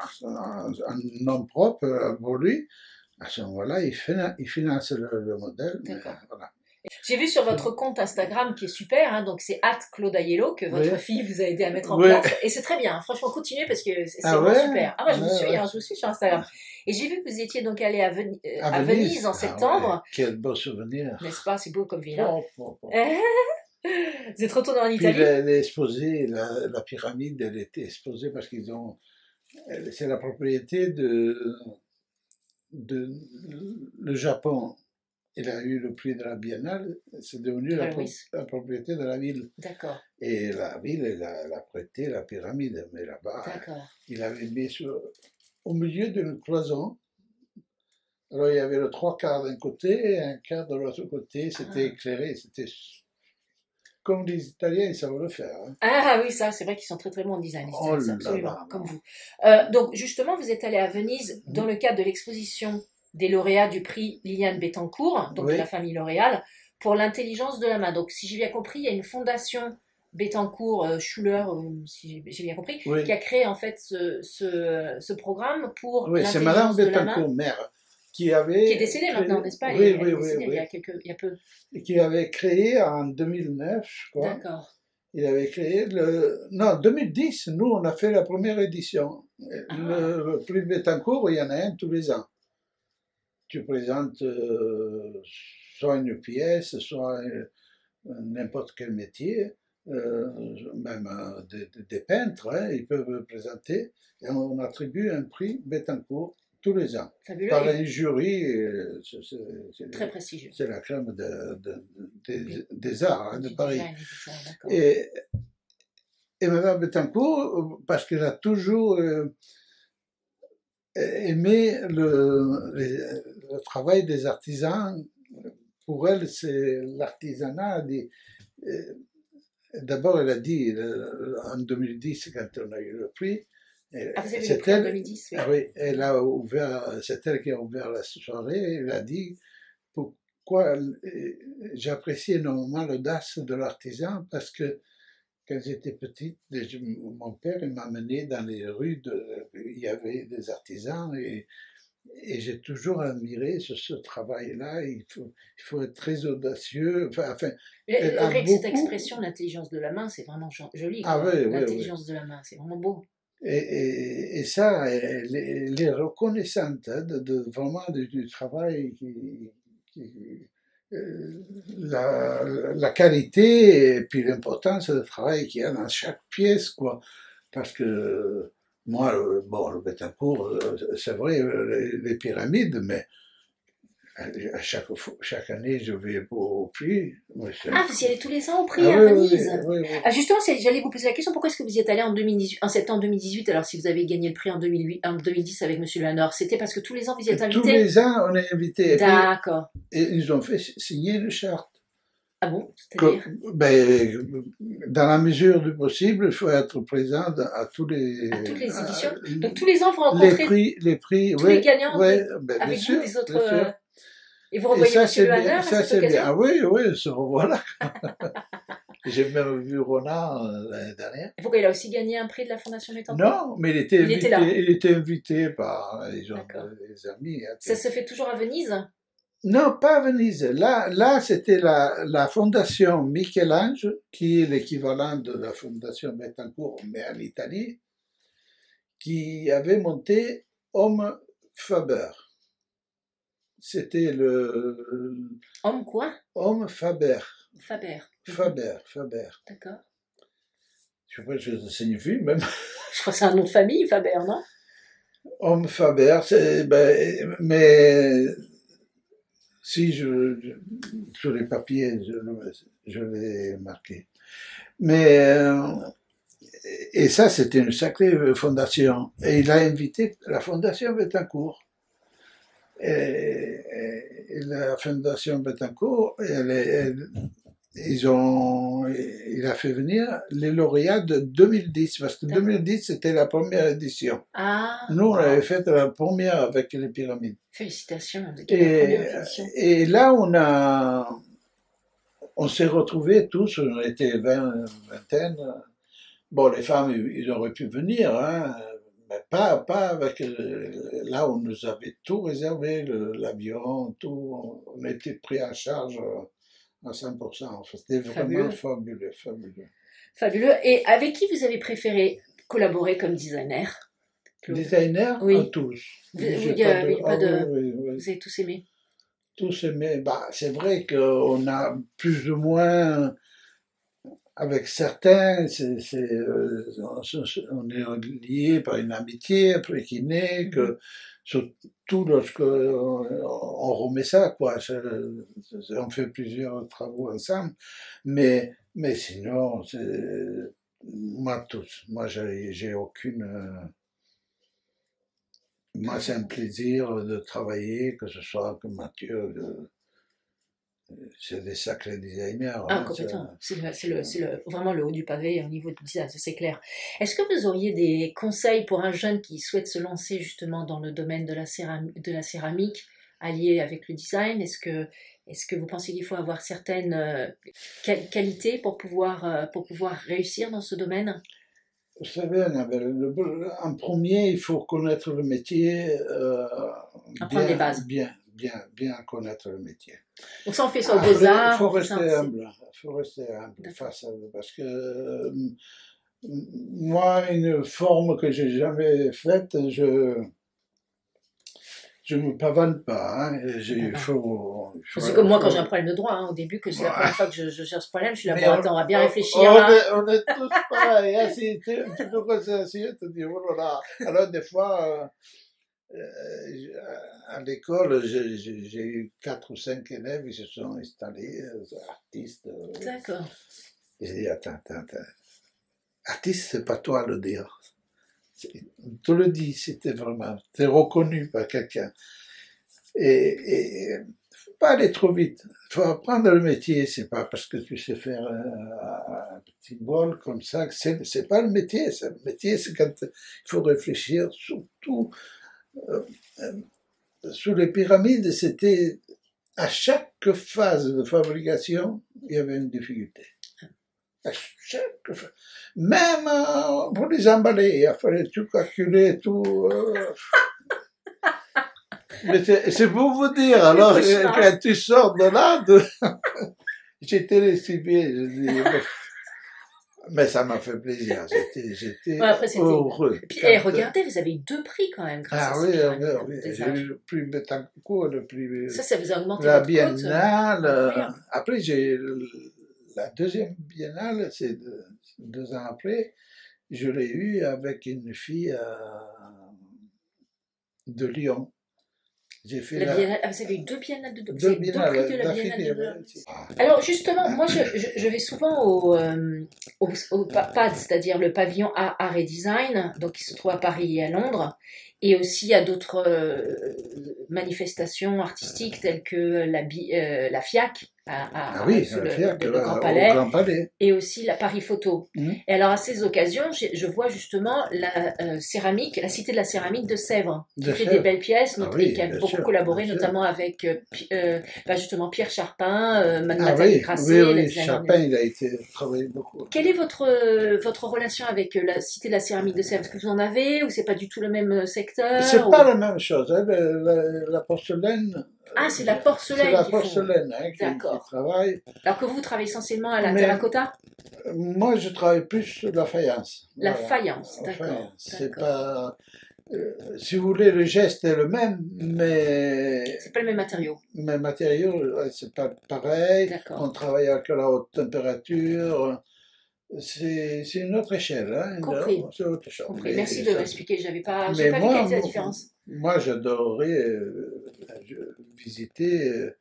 en en nom propre euh, pour lui, à ce moment-là, il, fina- il finance le, le modèle. Mais, D'accord. voilà. J'ai vu sur votre compte Instagram qui est super, hein, donc c'est at Claude Aiello que votre Oui. fille vous a aidé à mettre en Oui. place. Et c'est très bien, hein, franchement, continuez parce que c'est c'est Ah vraiment ouais? super. Ah moi je vous Ouais, suis, ouais. hein, je vous suis sur Instagram. Et j'ai vu que vous étiez donc allé à, Veni- euh, À à Venise Venise. en Ah ouais, septembre, quel beau souvenir. n'est-ce pas? C'est beau comme ville. Hein. Oh, oh, oh. Vous êtes retourné en Puis Italie? elle est exposée, la, la pyramide, elle était exposée parce qu'ils ont. elle- C'est la propriété de, de. Le Japon. Il a eu le prix de la Biennale, c'est devenu la, pro- Valoris. la propriété de la ville. D'accord, Et la ville, elle a, elle a prêté la pyramide, mais là-bas, d'accord. il avait mis sur, au milieu d'une cloison. Alors il y avait le trois quarts d'un côté et un quart de l'autre côté, c'était Ah. éclairé, c'était comme les Italiens, ils savent le faire. Hein. Ah oui, ça, c'est vrai qu'ils sont très très bons en design, les Oh Italiens, là absolument, là comme là. vous. Euh, donc justement, vous êtes allé à Venise dans Mhm. le cadre de l'exposition des lauréats du prix Liliane Bettencourt, donc de la Oui, famille L'Oréal, pour l'intelligence de la main. Donc si j'ai bien compris, il y a une fondation Bettencourt, euh, Schuller, euh, si j'ai j'ai bien compris, qui oui. a créé en fait ce, ce, ce programme pour Oui, c'est Madame l'intelligence de la main, Bettencourt, mère, qui qui est avait décédée maintenant, créé, n'est-ce pas? Elle est, oui, elle oui, est oui, décédée il y oui, a quelques, il y a peu. et qui avait créé en deux mille neuf, je crois. D'accord. Il avait créé le, non, deux mille dix, nous, on a fait la première édition. Ah, Le, le prix Bettencourt, il y en a un tous les ans. Tu présentes euh, soit une pièce, soit euh, n'importe quel métier, euh, même euh, des, des peintres, hein, ils peuvent présenter, et on attribue un prix Bettencourt tous les ans, fabuleux par et un jury, euh, très prestigieux. c'est la crème de, de, des, des arts hein, de Du Paris. design et tout ça, d'accord. Et, et Madame Bettencourt, parce qu'elle a toujours euh, aimé le, le, travail des artisans, pour elle, c'est l'artisanat. D'abord, elle a dit, en deux mille dix, quand on a eu le prix, Ah, vous avez eu le c'est prix en elle, deux mille dix, oui. ah oui, elle a ouvert, c'est elle qui a ouvert la soirée, elle a dit pourquoi j'apprécie énormément l'audace de l'artisan, parce que quand j'étais petite, mon père m'a mené dans les rues, de, il y avait des artisans, et et j'ai toujours admiré ce, ce travail-là. Il faut, il faut être très audacieux. Enfin, enfin, elle a Rien que cette beaucoup. expression, l'intelligence de la main, c'est vraiment joli, Ah quoi. oui, oui, oui. L'intelligence de la main, c'est vraiment beau. Et, et, et ça, elle, elle est reconnaissante hein, de, de, vraiment du, du travail qui, qui euh, la, la qualité et puis l'importance du travail qu'il y a dans chaque pièce, quoi. Parce que moi, le- bon, le Bettencourt, euh, c'est vrai, euh, les, les pyramides, mais à chaque, chaque année, je vais au prix. Ouais, c'est Ah, vous y incroyable. allez tous les ans au prix Ah à oui, oui, Venise. oui, oui, oui. Ah, justement, j'allais vous poser la question, pourquoi est-ce que vous y êtes allé en, deux mille dix-huit, en septembre deux mille dix-huit, alors si vous avez gagné le prix en, deux mille huit, en deux mille dix avec Monsieur Lanor? C'était parce que tous les ans vous y êtes Et tous invité? les ans, on est invité. Et puis, D'accord. et ils ont fait signer une charte. Ah bon? Que, C'est-à-dire? ben, dans la mesure du possible, il faut être présent à tous les, À toutes les à éditions? Donc tous les ans vous les rencontrez prix, les prix, tous les ouais, gagnants ouais, de, ben, bien avec vous sûr, des autres... bien euh, sûr. et vous Et revoyez ça, Monsieur c'est Le bien, Hanner à ça, cette c'est bien. occasion? Ah oui, oui, se revoilà. J'ai même vu Ronan euh, l'année dernière. Pourquoi il a aussi gagné un prix de la Fondation Bettencourt? Non, mais il était Il était là, invité, il était invité par les gens, d'accord. des amis. Hein, Ça se fait toujours à Venise? non, pas à Venise. Là, là c'était la, la fondation Michel-Ange, qui est l'équivalent de la fondation Bettencourt, mais en Italie, qui avait monté Homme Faber. C'était le Homme quoi? Homme Faber. Faber. Mhm. Faber, Faber. D'accord. Je sais pas ce que ça signifie, même. Je crois que c'est un nom de famille, Faber, non? Homme Faber, c'est, ben, mais si je, je- sur les papiers, je, je l'ai marqué. Mais euh, et ça, c'était une sacrée fondation. Et il a invité la fondation Bettencourt. Et, et la fondation Bettencourt, elle, elle, ils ont, il a fait venir les lauréats de deux mille dix, parce que D'accord. deux mille dix, c'était la première édition. Ah, Nous, on avait waouh. fait la première avec les pyramides. Félicitations, c'était la Et, première édition. et là, on a, on s'est retrouvés tous, on était vingt, vingtaine. Bon, les femmes, ils auraient pu venir, hein, mais pas, pas avec. euh, Là, on nous avait tout réservé, le- l'avion, tout. On était pris en charge euh, à cent pour cent. C'était vraiment Fabuleux. fabuleux, fabuleux. Fabuleux. Et avec qui vous avez préféré collaborer comme designer, Claude? Designers, à Oui. tous. Vous, J'ai il y pas a, de. il y a pas Ah oui, de... oui, oui. Vous avez tous aimé? Tous aimés. Bah, c'est vrai qu'on a plus ou moins. Avec certains, c'est, c'est, euh, on est lié par une amitié après qui naît, Mhm. que surtout lorsque on, on remet ça, quoi. C'est- c'est- on fait plusieurs travaux ensemble, mais, mais sinon, c'est, moi tous. Moi, j'ai, j'ai aucune. euh, Moi, c'est un Préférence. plaisir de travailler, que ce soit avec Mathieu. de- c'est des sacrés designers. Ah, hein, complètement. C'est le, c'est le, c'est le, vraiment le haut du pavé au niveau du design, ça, c'est clair. Est-ce que vous auriez des conseils pour un jeune qui souhaite se lancer justement dans le domaine de la céramique, de la céramique allié avec le design? Est-ce que, est-ce que vous pensez qu'il faut avoir certaines euh, qual- qualités pour pouvoir, euh, pour pouvoir réussir dans ce domaine? Vous savez, Annabelle, le- en premier, il faut connaître le métier, euh, Apprendre les bien, bases. bien, bien, bien connaître le métier. Donc ça, on fait ça aux Après, il Beaux-Arts, faut on fait ça, rester c'est- humble, il faut rester humble D'accord. face à, parce que euh, moi, une forme que j'ai jamais faite, je je me pavane pas. Hein, et j'ai- il D'accord. faut, il faut- C'est comme moi faut- quand j'ai un problème de droit, hein, au début, que c'est la Ouais. première fois que je, je gère ce problème, je suis là, Mais bon, on- attends, on va bien on- réfléchir on là. est, on est tous pareils. Hein, si tu, tu peux passer assis, tu te dis, oh là là. Alors, des fois, euh, euh, à l'école, j'ai j'ai- j'ai eu quatre ou cinq élèves, ils se sont installés, euh, artistes. euh, D'accord. J'ai dit, attends, attends, attends. Artiste, c'est pas toi à le dire. C'est- On te le dit, c'était vraiment, t'es reconnu par quelqu'un. Et, et faut pas aller trop vite. Faut apprendre le métier. C'est pas parce que tu sais faire un, un petit bol comme ça que c'est, c'est pas le métier. C'est, le métier, c'est quand il faut réfléchir. Surtout euh, euh, sous les pyramides, c'était à chaque phase de fabrication, il y avait une difficulté. À chaque fa- Même euh, pour les emballer, il fallait tout calculer, tout. euh, Mais c'est c'est pour vous dire, alors, Le euh, cauchemar. quand tu sors de là, de... j'étais lessivé, je dis, bon. Mais ça m'a fait plaisir, j'étais, j'étais Ouais, après, c'était- heureux. Et puis, Quand- eh, regardez, vous avez eu deux prix quand même grâce Ah à oui, ces oui, pyramides oui, des j'ai âges. eu le prix Bettencourt, le prix Ça, ça vous a augmenté la votre cote. biennale. euh, Incroyable. Après, j'ai la deuxième biennale, c'est deux, deux ans après, je l'ai eu avec une fille euh, de Lyon. J'ai fait La la, biennale- ah, vous avez eu deux biennales de... Vous deux avez deux biennales prix de la d'affilée, biennale de... ouais. Alors justement, moi je, je, je vais souvent au, euh, au, au P A D, c'est-à-dire le pavillon Art Art et Design, donc qui se trouve à Paris et à Londres, et aussi à d'autres euh, manifestations artistiques telles que la, bi- euh, la FIAC, à, à- Ah oui, sur la le, FIAC, le- le là, Grand au Palais, Grand Palais. et aussi la Paris Photo. Mhm. Et alors à ces occasions, j'ai- je vois justement la euh, céramique, la Cité de la céramique de Sèvres, qui De fait Sèvres. des belles pièces, Ah not- oui, et qui a bien beaucoup sûr, collaboré bien sûr. notamment avec euh, Pi- euh, bah, justement Pierre Charpin, euh, Ah Nathalie oui, Grasset, oui, les oui, designers. Chapin, il a été travaillé beaucoup. Quelle est votre, euh, votre relation avec euh, la Cité de la céramique de Sèvres? Est-ce que vous en avez ou c'est pas du tout le même euh, secteur? C'est ou- pas la même chose. Hein, la, la- la porcelaine. Ah, c'est la porcelaine C'est la qu'ils font. porcelaine hein, qui, qui D'accord. travaille. Alors que vous travaillez essentiellement à la Mais- terracotta? Moi, je travaille plus sur la faïence. La Voilà. faïence, La d'accord. faïence. C'est d'accord. pas. euh, si vous voulez, le geste est le même, mais C'est pas le même matériau. mes matériaux, ouais, c'est pas pareil. D'accord. On travaille avec la haute température. C'est c'est une autre échelle. Hein, Compris. c'est autre chose. Compris. Mais Merci de ça- m'expliquer. J'avais pas, Mais j'ai pas vu moi, quelle était la moi- différence. Moi, j'adorerais euh, je- visiter. euh,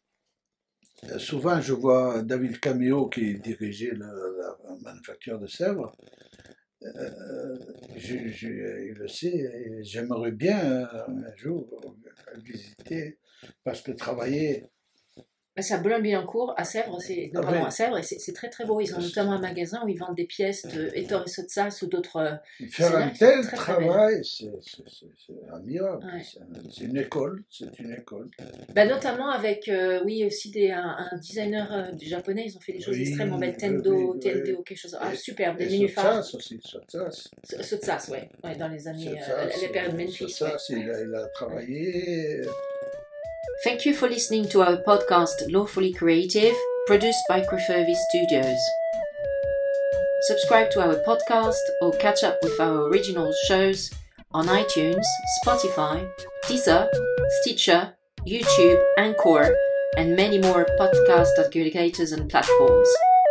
souvent, je vois David Camillo qui dirigeait la, la manufacture de Sèvres. Euh, je- je- il le sait, et j'aimerais bien euh, un jour visiter, parce que travailler. Bah, c'est à Boulogne-Billancourt, à Sèvres, c'est, non, Ah pardon, oui. à Sèvres, et c'est, c'est très très beau. Ils ont notamment un magasin où ils vendent des pièces de Ettore Sotsas ou d'autres. euh, Faire un C'est tel très, très travail, c'est c'est- c'est- c'est admirable. Ouais. C'est c'est une école, c'est une école. Bah, notamment avec, euh, oui, aussi des, un, un designer euh, du japonais, ils ont fait des choses Oui, extrêmement belles. oui, Tendo, oui, Tendo, oui. quelque chose. Ah, Et- superbe, des Et nénuphars. Sotsas aussi, Sotsas. Sotsas, ouais, ouais, dans les années, Sotsas, euh, la période Memphis. Sotsas, ouais. il, a, il a travaillé. Thank you for listening to our podcast Lawfully Creative, produced by Crefurvy Studios. Subscribe to our podcast or catch up with our original shows on iTunes, Spotify, Deezer, Stitcher, YouTube, Anchor, and many more podcast aggregators and platforms.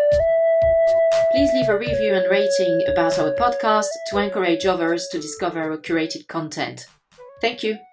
Please leave a review and rating about our podcast to encourage others to discover our curated content. Thank you.